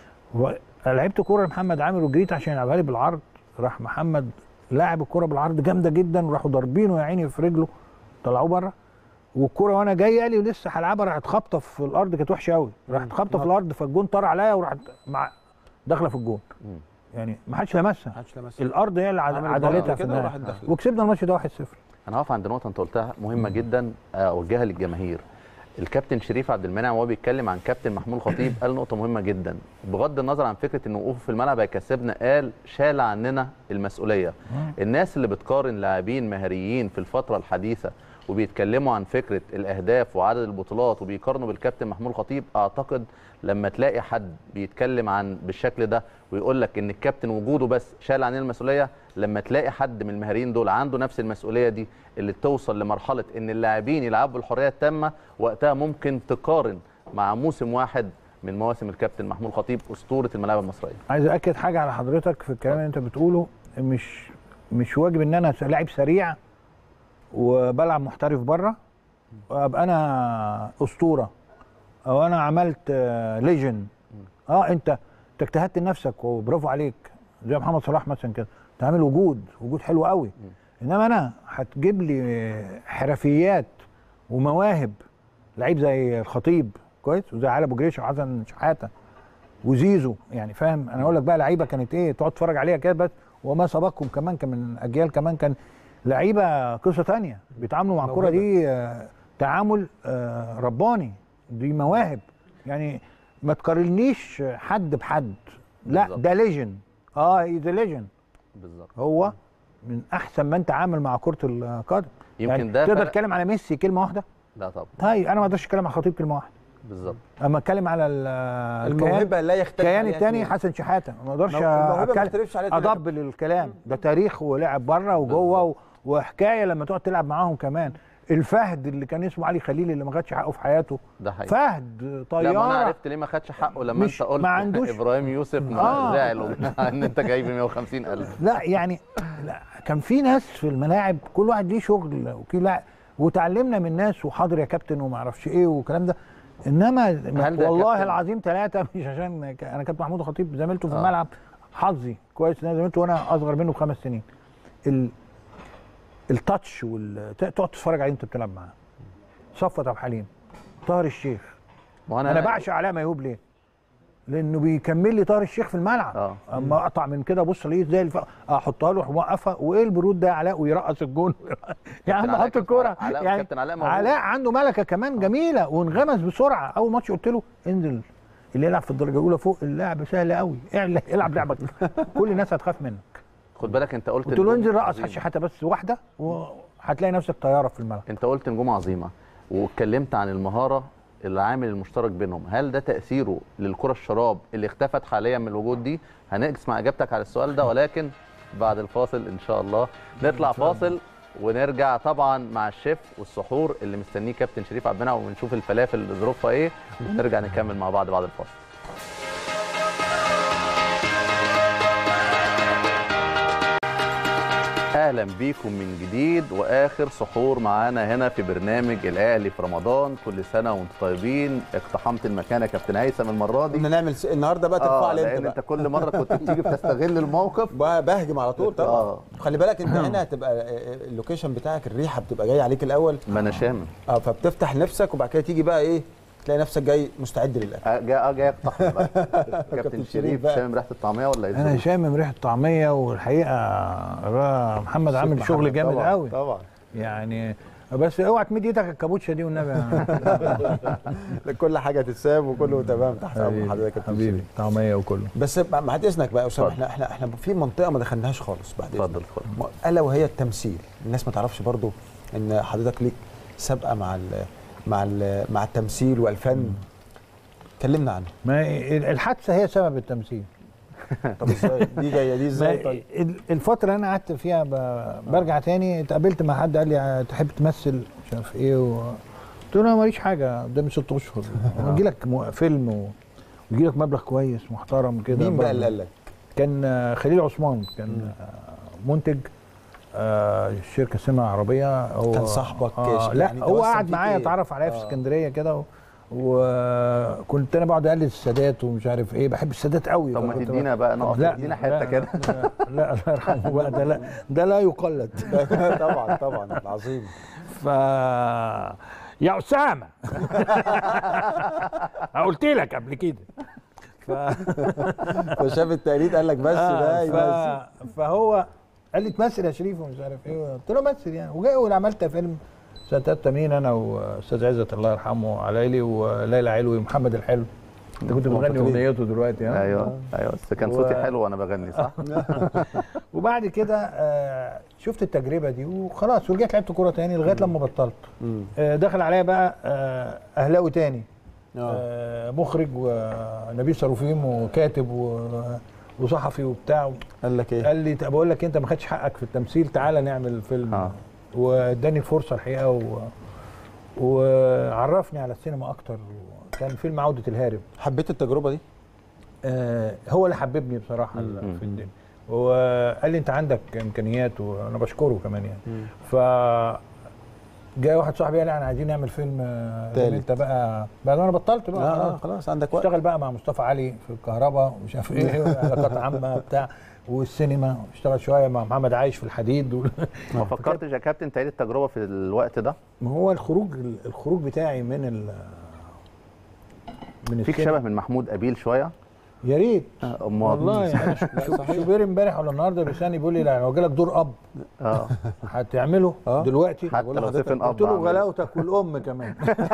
لعبت كوره لمحمد عامر وجريت عشان يلعبها لي بالعرض، راح محمد لاعب الكوره بالعرض جامده جدا وراحوا ضاربينه يا عيني في رجله طلعوه بره، والكوره وانا جاي قال لي ولسه هلعبها راحت خابطه في الارض، كانت وحشه قوي، راحت خابطه في الارض فالجون طار عليا وراحت مع داخله في الجون. يعني ما حدش لمسها، ما حدش لمسها، الارض هي اللي عدلتها في النهايه وكسبنا الماتش ده واحد صفر. انا هقف عند نقطه انت قلتها مهمه جدا اوجهها للجماهير. الكابتن شريف عبد المنعم وهو بيتكلم عن كابتن محمود خطيب قال نقطه مهمه جدا، بغض النظر عن فكره ان وقوفه في الملعب هيكسبنا، قال شال عننا المسؤوليه. الناس اللي بتقارن لاعبين مهاريين في الفتره الحديثه وبيتكلموا عن فكره الاهداف وعدد البطولات وبيقارنوا بالكابتن محمود خطيب، اعتقد لما تلاقي حد بيتكلم عن بالشكل ده ويقول لك ان الكابتن وجوده بس شال عننا المسؤوليه، لما تلاقي حد من المهاريين دول عنده نفس المسؤوليه دي اللي توصل لمرحله ان اللاعبين يلعبوا بالحريه التامه، وقتها ممكن تقارن مع موسم واحد من مواسم الكابتن محمود خطيب اسطوره الملاعب المصريه. عايز اكد حاجه على حضرتك في الكلام اللي انت بتقوله، مش مش واجب ان انا لاعب سريع وبلعب محترف بره وابقى انا اسطوره او انا عملت ليجند. اه انت انت اجتهدت لنفسك وبرافو عليك، زي محمد صلاح مثلا كده، انت عامل وجود وجود حلو قوي، انما انا هتجيب لي حرفيات ومواهب لعيب زي الخطيب كويس وزي علي ابو جريشه وحسن شحاته وزيزو، يعني فاهم انا اقول لك بقى لعيبه كانت ايه تقعد تتفرج عليها كده بس، وما سبقهم كمان كان من اجيال كمان كان لعيبه قصه ثانيه بيتعاملوا مع الكوره دي آه تعامل آه رباني، دي مواهب، يعني ما تقارنيش حد بحد، لا بالزبط. ده ليجند، اه ذا ليجند بالظبط، هو من احسن ما انت عامل مع كره القدم. يمكن يعني ده تقدر تتكلم على ميسي كلمه واحده؟ لا طبعا. طيب انا ما اقدرش اتكلم على خطيب كلمه واحده بالظبط. اما اتكلم على الموهبه لا يختلف الكيان الثاني حسن شحاته، ما اقدرش اضبل الكلام ده، تاريخ ولعب بره وجوه وحكايه لما تقعد تلعب معاهم كمان. الفهد اللي كان اسمه علي خليل اللي ما خدش حقه في حياته ده حقيقي. فهد طياره. لا ما انا عرفت ليه ما خدش حقه لما انت قلت ما عندوش ابراهيم يوسف آه. زعل ان انت جايب مية وخمسين ألف. لا يعني لا كان في ناس في الملاعب كل واحد ليه شغل وكل وتعلمنا من ناس وحاضر يا كابتن وما اعرفش ايه والكلام ده، انما والله العظيم ثلاثه مش عشان انا كابتن محمود خطيب زميلته في آه. الملعب، حظي كويس ان انا زميلته وانا اصغر منه بخمس سنين. ال التاتش وال تقعد تتفرج عليه انت بتلعب معاه. صفوت عبد الحليم، طاهر الشيخ، وانا انا بعشق علاء ميهوب ليه؟ لانه بيكمل لي طاهر الشيخ في الملعب. أوه. اما اقطع من كده بص الاقيه زي الف... احطها له واقفه وايه البرود ده علاء ويرقص الجون يا عم احط الكوره يعني. علاء, علاء عنده ملكه كمان جميله وانغمس بسرعه. اول ماتش قلت له انزل اللي يلعب في الدرجه الاولى فوق اللعب سهل قوي، العب لعبك كل الناس هتخاف منك. خد بالك انت قلت قلت له انزل رقص على الشحاته بس واحده وهتلاقي نفسك طياره في الملعب. انت قلت نجوم عظيمه واتكلمت عن المهاره العامل المشترك بينهم، هل ده تاثيره للكره الشراب اللي اختفت حاليا من الوجود دي؟ هنسمع اجابتك على السؤال ده ولكن بعد الفاصل ان شاء الله. نطلع فاصل ونرجع طبعا مع الشيف والسحور اللي مستنيه كابتن شريف عبد المنعم، ونشوف الفلافل ظروفها ايه، ونرجع نكمل مع بعض بعد الفاصل. اهلا بيكم من جديد واخر سحور معانا هنا في برنامج الاهلي في رمضان. كل سنه وانتم طيبين. اقتحمت المكان يا كابتن هيثم المره دي. كنا نعمل س... النهارده بقى ترفع لي انت انت كل مره كنت بتيجي بتستغل الموقف. بهجم على طول طبعا. آه. خلي بالك انت هنا هتبقى اللوكيشن بتاعك الريحه بتبقى جايه عليك الاول. ما انا شامم. اه فبتفتح نفسك وبعد كده تيجي بقى ايه تلاقي نفسك جاي مستعد للاكل. اه جاي اه جاي اقتحم بقى. كابتن شريف شامم ريحه الطعميه ولا ايه؟ انا شامم ريحه الطعميه، والحقيقه محمد عامل شغل جامد طبعًا قوي طبعا يعني. بس اوعى تمد ايدك الكابوتشا دي والنبي. كل حاجه تتساب وكله تمام تحت امر حضرتك يا حبيبي. طعميه وكله. بس بعد اذنك بقى يا اسامه، احنا احنا احنا في منطقه ما دخلناش خالص بعد اذنك. اتفضل اتفضل. الا وهي التمثيل. الناس ما تعرفش برضو ان حضرتك ليك سابقه مع ال مع ال مع التمثيل والفن. كلمنا عنه. ما الحادثه هي سبب التمثيل. طب ازاي دي جايه دي ازاي؟ طيب الفتره اللي انا قعدت فيها برجع تاني اتقابلت مع حد قال لي تحب تمثل مش عارف ايه و... قلت له انا ماليش حاجه قدامي ست اشهر ويجي لك فيلم ويجي لك مبلغ كويس محترم كده. مين بقى اللي قال لك؟ كان خليل عثمان، كان منتج آه الشركه سمع عربيه. هو كان صاحبك؟ آه لا يعني هو قعد معايا اتعرف عليا في اسكندريه كده، وكنت انا بقعد اقلد السادات ومش عارف ايه، بحب السادات قوي. طب ما تدينا بقى نقف تدينا حته كده. لا لا الله يرحمه بقى، ده لا ده لا يقلد. طبعا طبعا عظيم. ف يا اسامه قلت لك قبل كده. ف فشاف التقليد قال لك بس ده يمثل. فهو قال لي تمثل يا شريف ومش عارف ايه، قلت له مثل يعني. وجاي وعملت فيلم سنه ثلاثة وثمانين انا واستاذ عزت الله يرحمه عليلي وليلى علوي ومحمد الحلو. انت كنت بتغني اغنيته دلوقتي ها؟ ايوه ايوه بس كان صوتي و... حلو وانا بغني صح؟ وبعد كده آه شفت التجربه دي وخلاص ورجعت لعبت كوره تاني لغايه لما بطلت. آه دخل عليا بقى آه اهلاوي تاني، آه مخرج ونبيل صاروفيم وكاتب و... وصحفي وبتاع. قال لك ايه؟ قال لي طب اقول لك انت ما خدتش حقك في التمثيل، تعالى نعمل فيلم. آه. واداني الفرصه الحقيقه و... وعرفني على السينما اكتر. كان فيلم عوده الهارب. حبيت التجربه دي؟ آه هو اللي حببني بصراحه في الدنيا، وقال لي انت عندك امكانيات وانا بشكره كمان يعني. مم. ف جاي واحد صاحبي قال لي احنا عايزين نعمل فيلم انت بقى بعد ما انا بطلت بقى. آه خلاص عندك وقت. اشتغل بقى مع مصطفى علي في الكهرباء ومش عارف ايه علاقات عامه بتاع والسينما، اشتغل شويه مع محمد عايش في الحديد و... ما فكرتش يا كابتن تعيد التجربه في الوقت ده؟ ما هو الخروج الخروج بتاعي من ال من فيك شبه من محمود قبيل شويه. يا ريت آه والله يعني. شوبير امبارح ولا النهارده بيسالني بيقول لي لو جالك دور اب اه هتعمله آه. دلوقتي؟ حتى لو سيفن اب. قلت له غلاوتك والام كمان.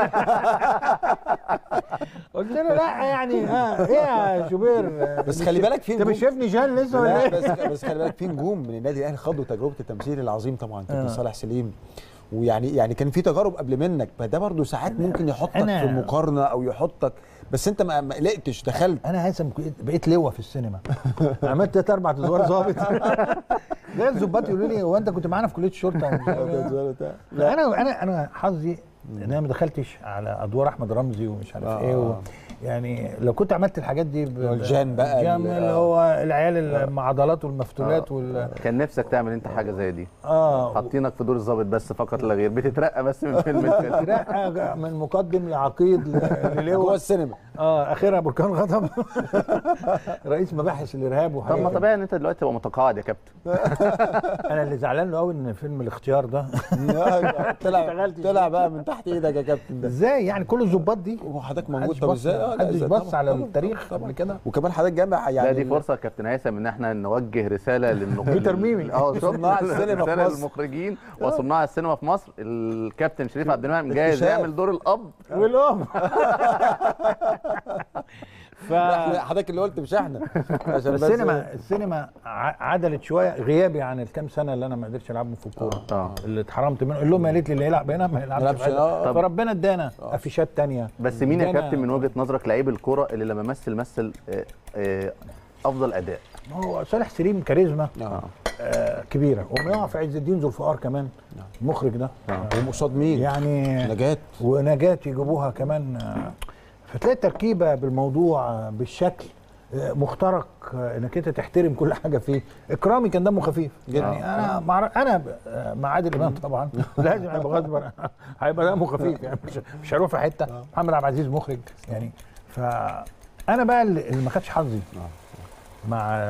قلت له لا يعني اه ايه يا شوبير. بس خلي بالك في انت مش شايفني جان لسه ولا ايه؟ بس بس خلي بالك في نجوم من النادي الاهلي خدوا تجربه التمثيل العظيم طبعا. كابتن صالح سليم ويعني يعني كان في تجارب قبل منك، فده برضه ساعات ممكن يحطك في مقارنه او يحطك، بس انت ما قلقتش دخلت. انا هيثم بقيت لواء في السينما. عملت ثلاث اربع ادوار ظابط. زي الظباط يقولوا لي هو انت كنت معانا في كليه الشرطه؟ لا انا انا انا حظي ان انا ما دخلتش على ادوار احمد رمزي ومش عارف آه. ايه و... يعني لو كنت عملت الحاجات دي الجان بقى الجان اللي هو العيال مع عضلات والمفتولات آه. وال... كان نفسك تعمل انت حاجه زي دي. اه حاطينك في دور الظابط بس فقط لا غير، بتترقى بس من فيلم لفيلم. بتترقى من مقدم لعقيد للواء جوه السينما. اه اخرها بركان غضب. رئيس مباحث الارهاب وحاجات. طب ما طبيعي ان انت دلوقتي تبقى متقاعد يا كابتن. انا اللي زعلان له قوي ان فيلم الاختيار ده طلع طلع بقى من تحت ايدك يا كابتن ده ازاي يعني كل الظباط دي وحضرتك موجود؟ طب ازاي؟ محدش بص على التاريخ قبل كده؟ وكمان حضرتك جامع يعني لا دي فرصه كابتن هيثم ان احنا نوجه رساله للنقاد بيتر ميمي اه صناع السينما في مصر، المخرجين وصناع السينما في مصر. الكابتن شريف عبد المنعم جاهز يعمل دور الاب والام. ف حضرتك اللي قلت مش احنا. عشان السينما السينما عدلت شويه غيابي عن الكام سنه اللي انا ما قدرتش العبهم في الكوره، آه. اللي اتحرمت منه. اللي هم قالت لي اللي يلعب هنا ما يلعبش، فربنا ادانا افيشات ثانيه. بس مين يا كابتن من وجهه نظرك لعيب الكوره اللي لما مثل مثل آه آه افضل اداء؟ هو صالح سليم كاريزما آه. آه كبيره، ويقف عز الدين ذو الفقار كمان المخرج ده آه. وقصاد مين يعني نجاة ونجاة يجيبوها كمان آه. فتلاقي التركيبه بالموضوع بالشكل مخترق، انك انت تحترم كل حاجه فيه. اكرامي كان دمه خفيف يعني. انا مع انا مع عادل امام طبعا لازم هيبقى غصب هيبقى دمه خفيف يعني، مش مش هيروح في حته. محمد عبد العزيز مخرج يعني. فانا بقى اللي ما خدش حظي مع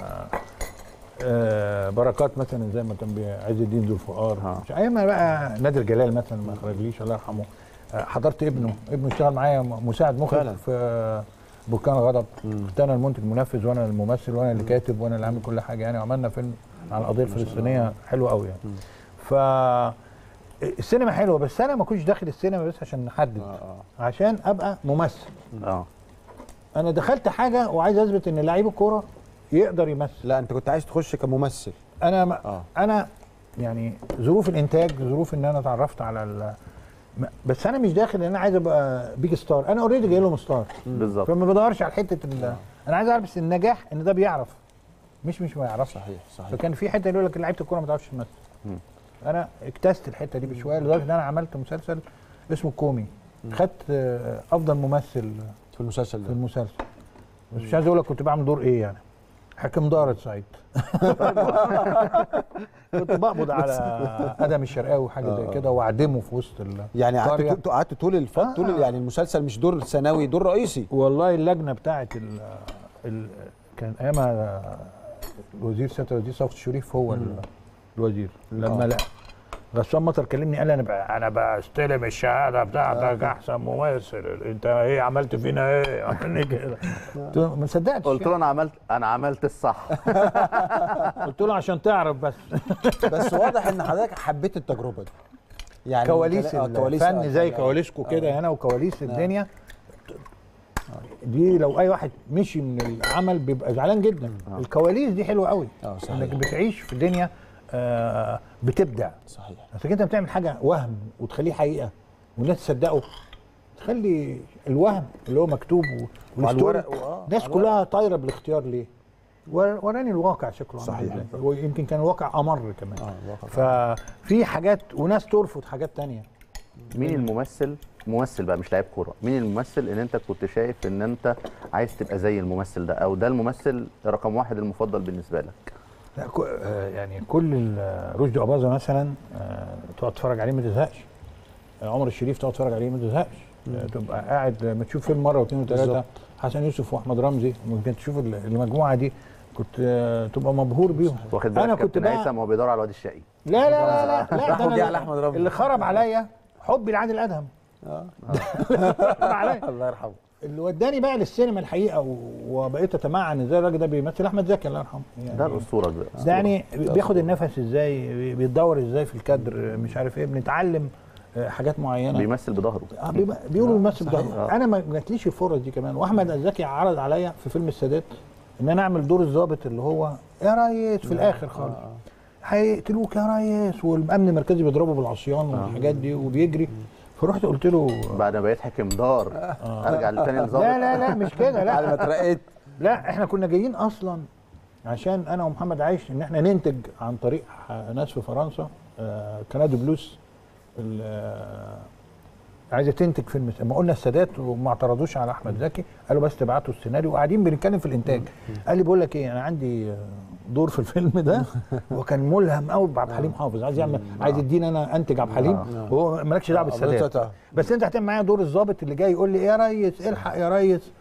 بركات مثلا، زي ما كان عز الدين ذو الفقار، مش ايام بقى نادر جلال مثلا ما خرجليش الله يرحمه. حضرت ابنه ابنه اشتغل معايا مساعد مخرج في بركان الغضب. كنت انا المنتج المنفذ وانا الممثل وانا اللي كاتب وانا اللي عامل كل حاجه يعني. وعملنا فيلم على القضيه الفلسطينيه حلو قوي يعني. ف السينما حلوه، بس انا ما كنتش داخل السينما بس عشان نحدد، عشان ابقى ممثل. اه انا دخلت حاجه وعايز اثبت ان لعيب الكوره يقدر يمثل. لا انت كنت عايز تخش كممثل. انا ما آه. انا يعني ظروف الانتاج، ظروف ان انا اتعرفت على ال... بس انا مش داخل ان انا عايز ابقى بيج ستار. انا اوريدي جاي لهم ستار بالظبط، فما بدورش على حته ال... انا عايز اعرف بس النجاح ان ده بيعرف، مش مش ما يعرفش. صحيح صحيح. فكان في حته يقول لك لعيبه الكوره ما تعرفش تمثل. انا اكتست الحته دي بشويه لدرجه ان انا عملت مسلسل اسمه كومي، خدت افضل ممثل في المسلسل ده. في المسلسل بس مش عايز اقول لك كنت بعمل دور ايه يعني. حاكم دارة سعيد. كنت بقبض على ادم الشرقاوي وحاجه زي كده واعدمه في وسط ال يعني قعدت قعدت طول الفتره آه. طول يعني المسلسل مش دور ثانوي، دور رئيسي. والله اللجنه بتاعه ال ال كان ايامها الوزير سياده الوزير صفوت الشريف هو الوزير. لما لا غسان مطر كلمني قال انا انا بستلم الشهاده بتاعتك احسن ممثل، انت ايه عملت فينا ايه؟ عملني كده. ما صدقتش. قلت له انا عملت انا عملت الصح. قلت له عشان تعرف بس. بس واضح ان حضرتك حبيت التجربه دي يعني. كواليس الفن زي كواليسكو كده هنا وكواليس الدنيا دي. لو اي واحد مشي من العمل بيبقى زعلان جدا. الكواليس دي حلوه قوي، انك بتعيش في دنيا آه بتبدع. صحيح. بس انت بتعمل حاجه وهم وتخليه حقيقه والناس تصدقه، تخلي الوهم اللي هو مكتوب والورق الناس كلها طايره بالاختيار. ليه؟ وراني الواقع شكله صحيح، ويمكن كان الواقع امر كمان. آه ففي حاجات وناس ترفض حاجات تانية. مين الممثل ممثل بقى مش لاعب كوره، مين الممثل ان انت كنت شايف ان انت عايز تبقى زي الممثل ده، او ده الممثل رقم واحد المفضل بالنسبه لك؟ لا يعني كل رشدي أباظة مثلا تقعد تتفرج عليه ما تزهقش. عمر الشريف تقعد تتفرج عليه ما تزهقش. تبقى قاعد ما تشوف فيلم مره واثنين وثلاثه. حسن يوسف واحمد رمزي ممكن تشوف المجموعه دي كنت تبقى مبهور بيهم. انا كنت هيثم وهو بيدور على الواد الشقي. لا لا لا لا, لا ده انا على احمد رمزي اللي خرب عليا حبي لعادل ادهم. اه الله يرحمه. اللي وداني بقى للسينما الحقيقه وبقيت اتمعن ازاي الراجل ده بيمثل. احمد زكي الله يرحمه يعني. ده الاسطوره ده. ده يعني بياخد النفس ازاي، بيتدور ازاي في الكادر، مش عارف ايه. بنتعلم حاجات معينه. بيمثل بظهره. اه بيقولوا بيمثل بظهره. انا ما جاتليش الفرص دي كمان. واحمد زكي عرض عليا في فيلم السادات ان انا اعمل دور الضابط اللي هو يا ريس في الاخر خالص هيقتلوك يا ريس، والامن المركزي بيضربه بالعصيان والحاجات دي وبيجري. فرحت قلت له بعد ما بقيت حاكم دار آه. ارجع لتاني الظابط. لا لا لا مش كده. لا بعد ما اترقيت. لا احنا كنا جايين اصلا عشان انا ومحمد عايش ان احنا ننتج عن طريق ناس في فرنسا. آه كنادو بلوس آه عايزه تنتج فيلم. ما قلنا السادات وما اعترضوش على احمد زكي، قالوا بس تبعتوا السيناريو وقاعدين بنتكلم في الانتاج. قال لي بقول لك ايه، انا عندي دور في الفيلم ده وكان ملهم قوي بعبد الحليم حافظ، عايز يعمل عايز يديني انا انتج عبد الحليم وهو مالكش دعوه بالسادات، بس انت هتعمل معايا دور الضابط اللي جاي يقول لي ايه يا ريس الحق يا ريس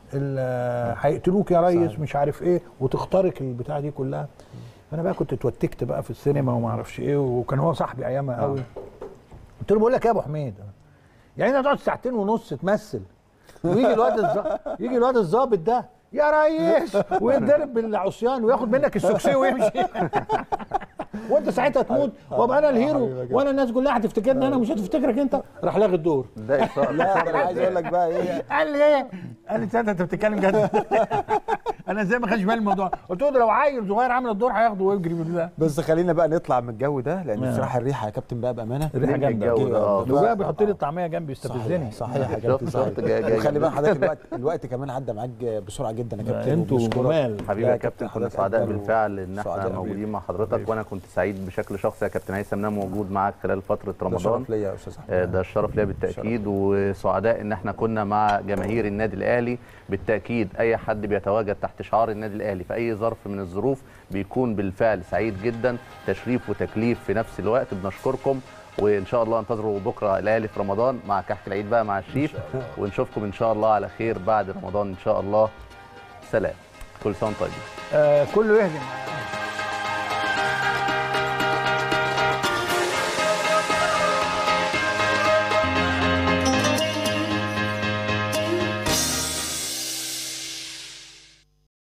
هيقتلوك يا ريس مش عارف ايه، وتخترق البتاعه دي كلها. فانا بقى كنت اتوتكت بقى في السينما وما اعرفش ايه، وكان هو صاحبي ايامها قوي. قلت له بقول لك ايه يا ابو حميد، يعني انت تقعد ساعتين ونص تمثل ويجي الواد الظابط يجي الواد الظابط ده يا ريس ويتضرب بالعصيان وياخد منك السوكسيه ويمشي وانت ساعتها تموت وابقى انا الهيرو وانا الناس كلها هتفتكرني انا مش هتفتكرك انت. راح لاغي الدور. ده إصرار. لا انا عايز اقول لك بقى ايه، قال لي ايه؟ قال لي تصدق انت بتتكلم جد؟ انا ازاي ما خدش بالي من الموضوع؟ قلت له ده لو عيل صغير عامل الدور هياخده ويجري بالله. بس خلينا بقى نطلع من الجو ده لان بصراحه الريحه يا كابتن بقى بامانه الريحه جامده. الجو ده اه وجاي بيحط لي الطعميه جنبي يستفزني. صحيح يا كابتن. شفت جاي جاي خلي بقى حضرتك الوقت الوقت كمان عدى معاك بسرعه جدا يا كابتن. انتوا جمال حبيبي يا كابتن، كنا سعداء بالفعل ان احنا سعداء موجودين مع حضرتك، وانا كنت سعيد بشكل شخصي يا كابتن هيثم ان انا موجود معاك خلال فتره رمضان. ده شرف ليا يا استاذ احمد. ده الشرف ليا بالتاكيد، وسعداء ان احنا كنا مع جماهير النادي الاهلي. بالتاكيد اي حد بيتواجد تحت شعار النادي الاهلي في اي ظرف من الظروف بيكون بالفعل سعيد جدا، تشريف وتكليف في نفس الوقت. بنشكركم وان شاء الله انتظروا بكره الاهلي في رمضان مع كحك العيد بقى مع الشيف، ونشوفكم ان شاء الله على خير بعد رمضان ان شاء الله. سلام، كل سنه وانتم طيبين. آه كله يهجم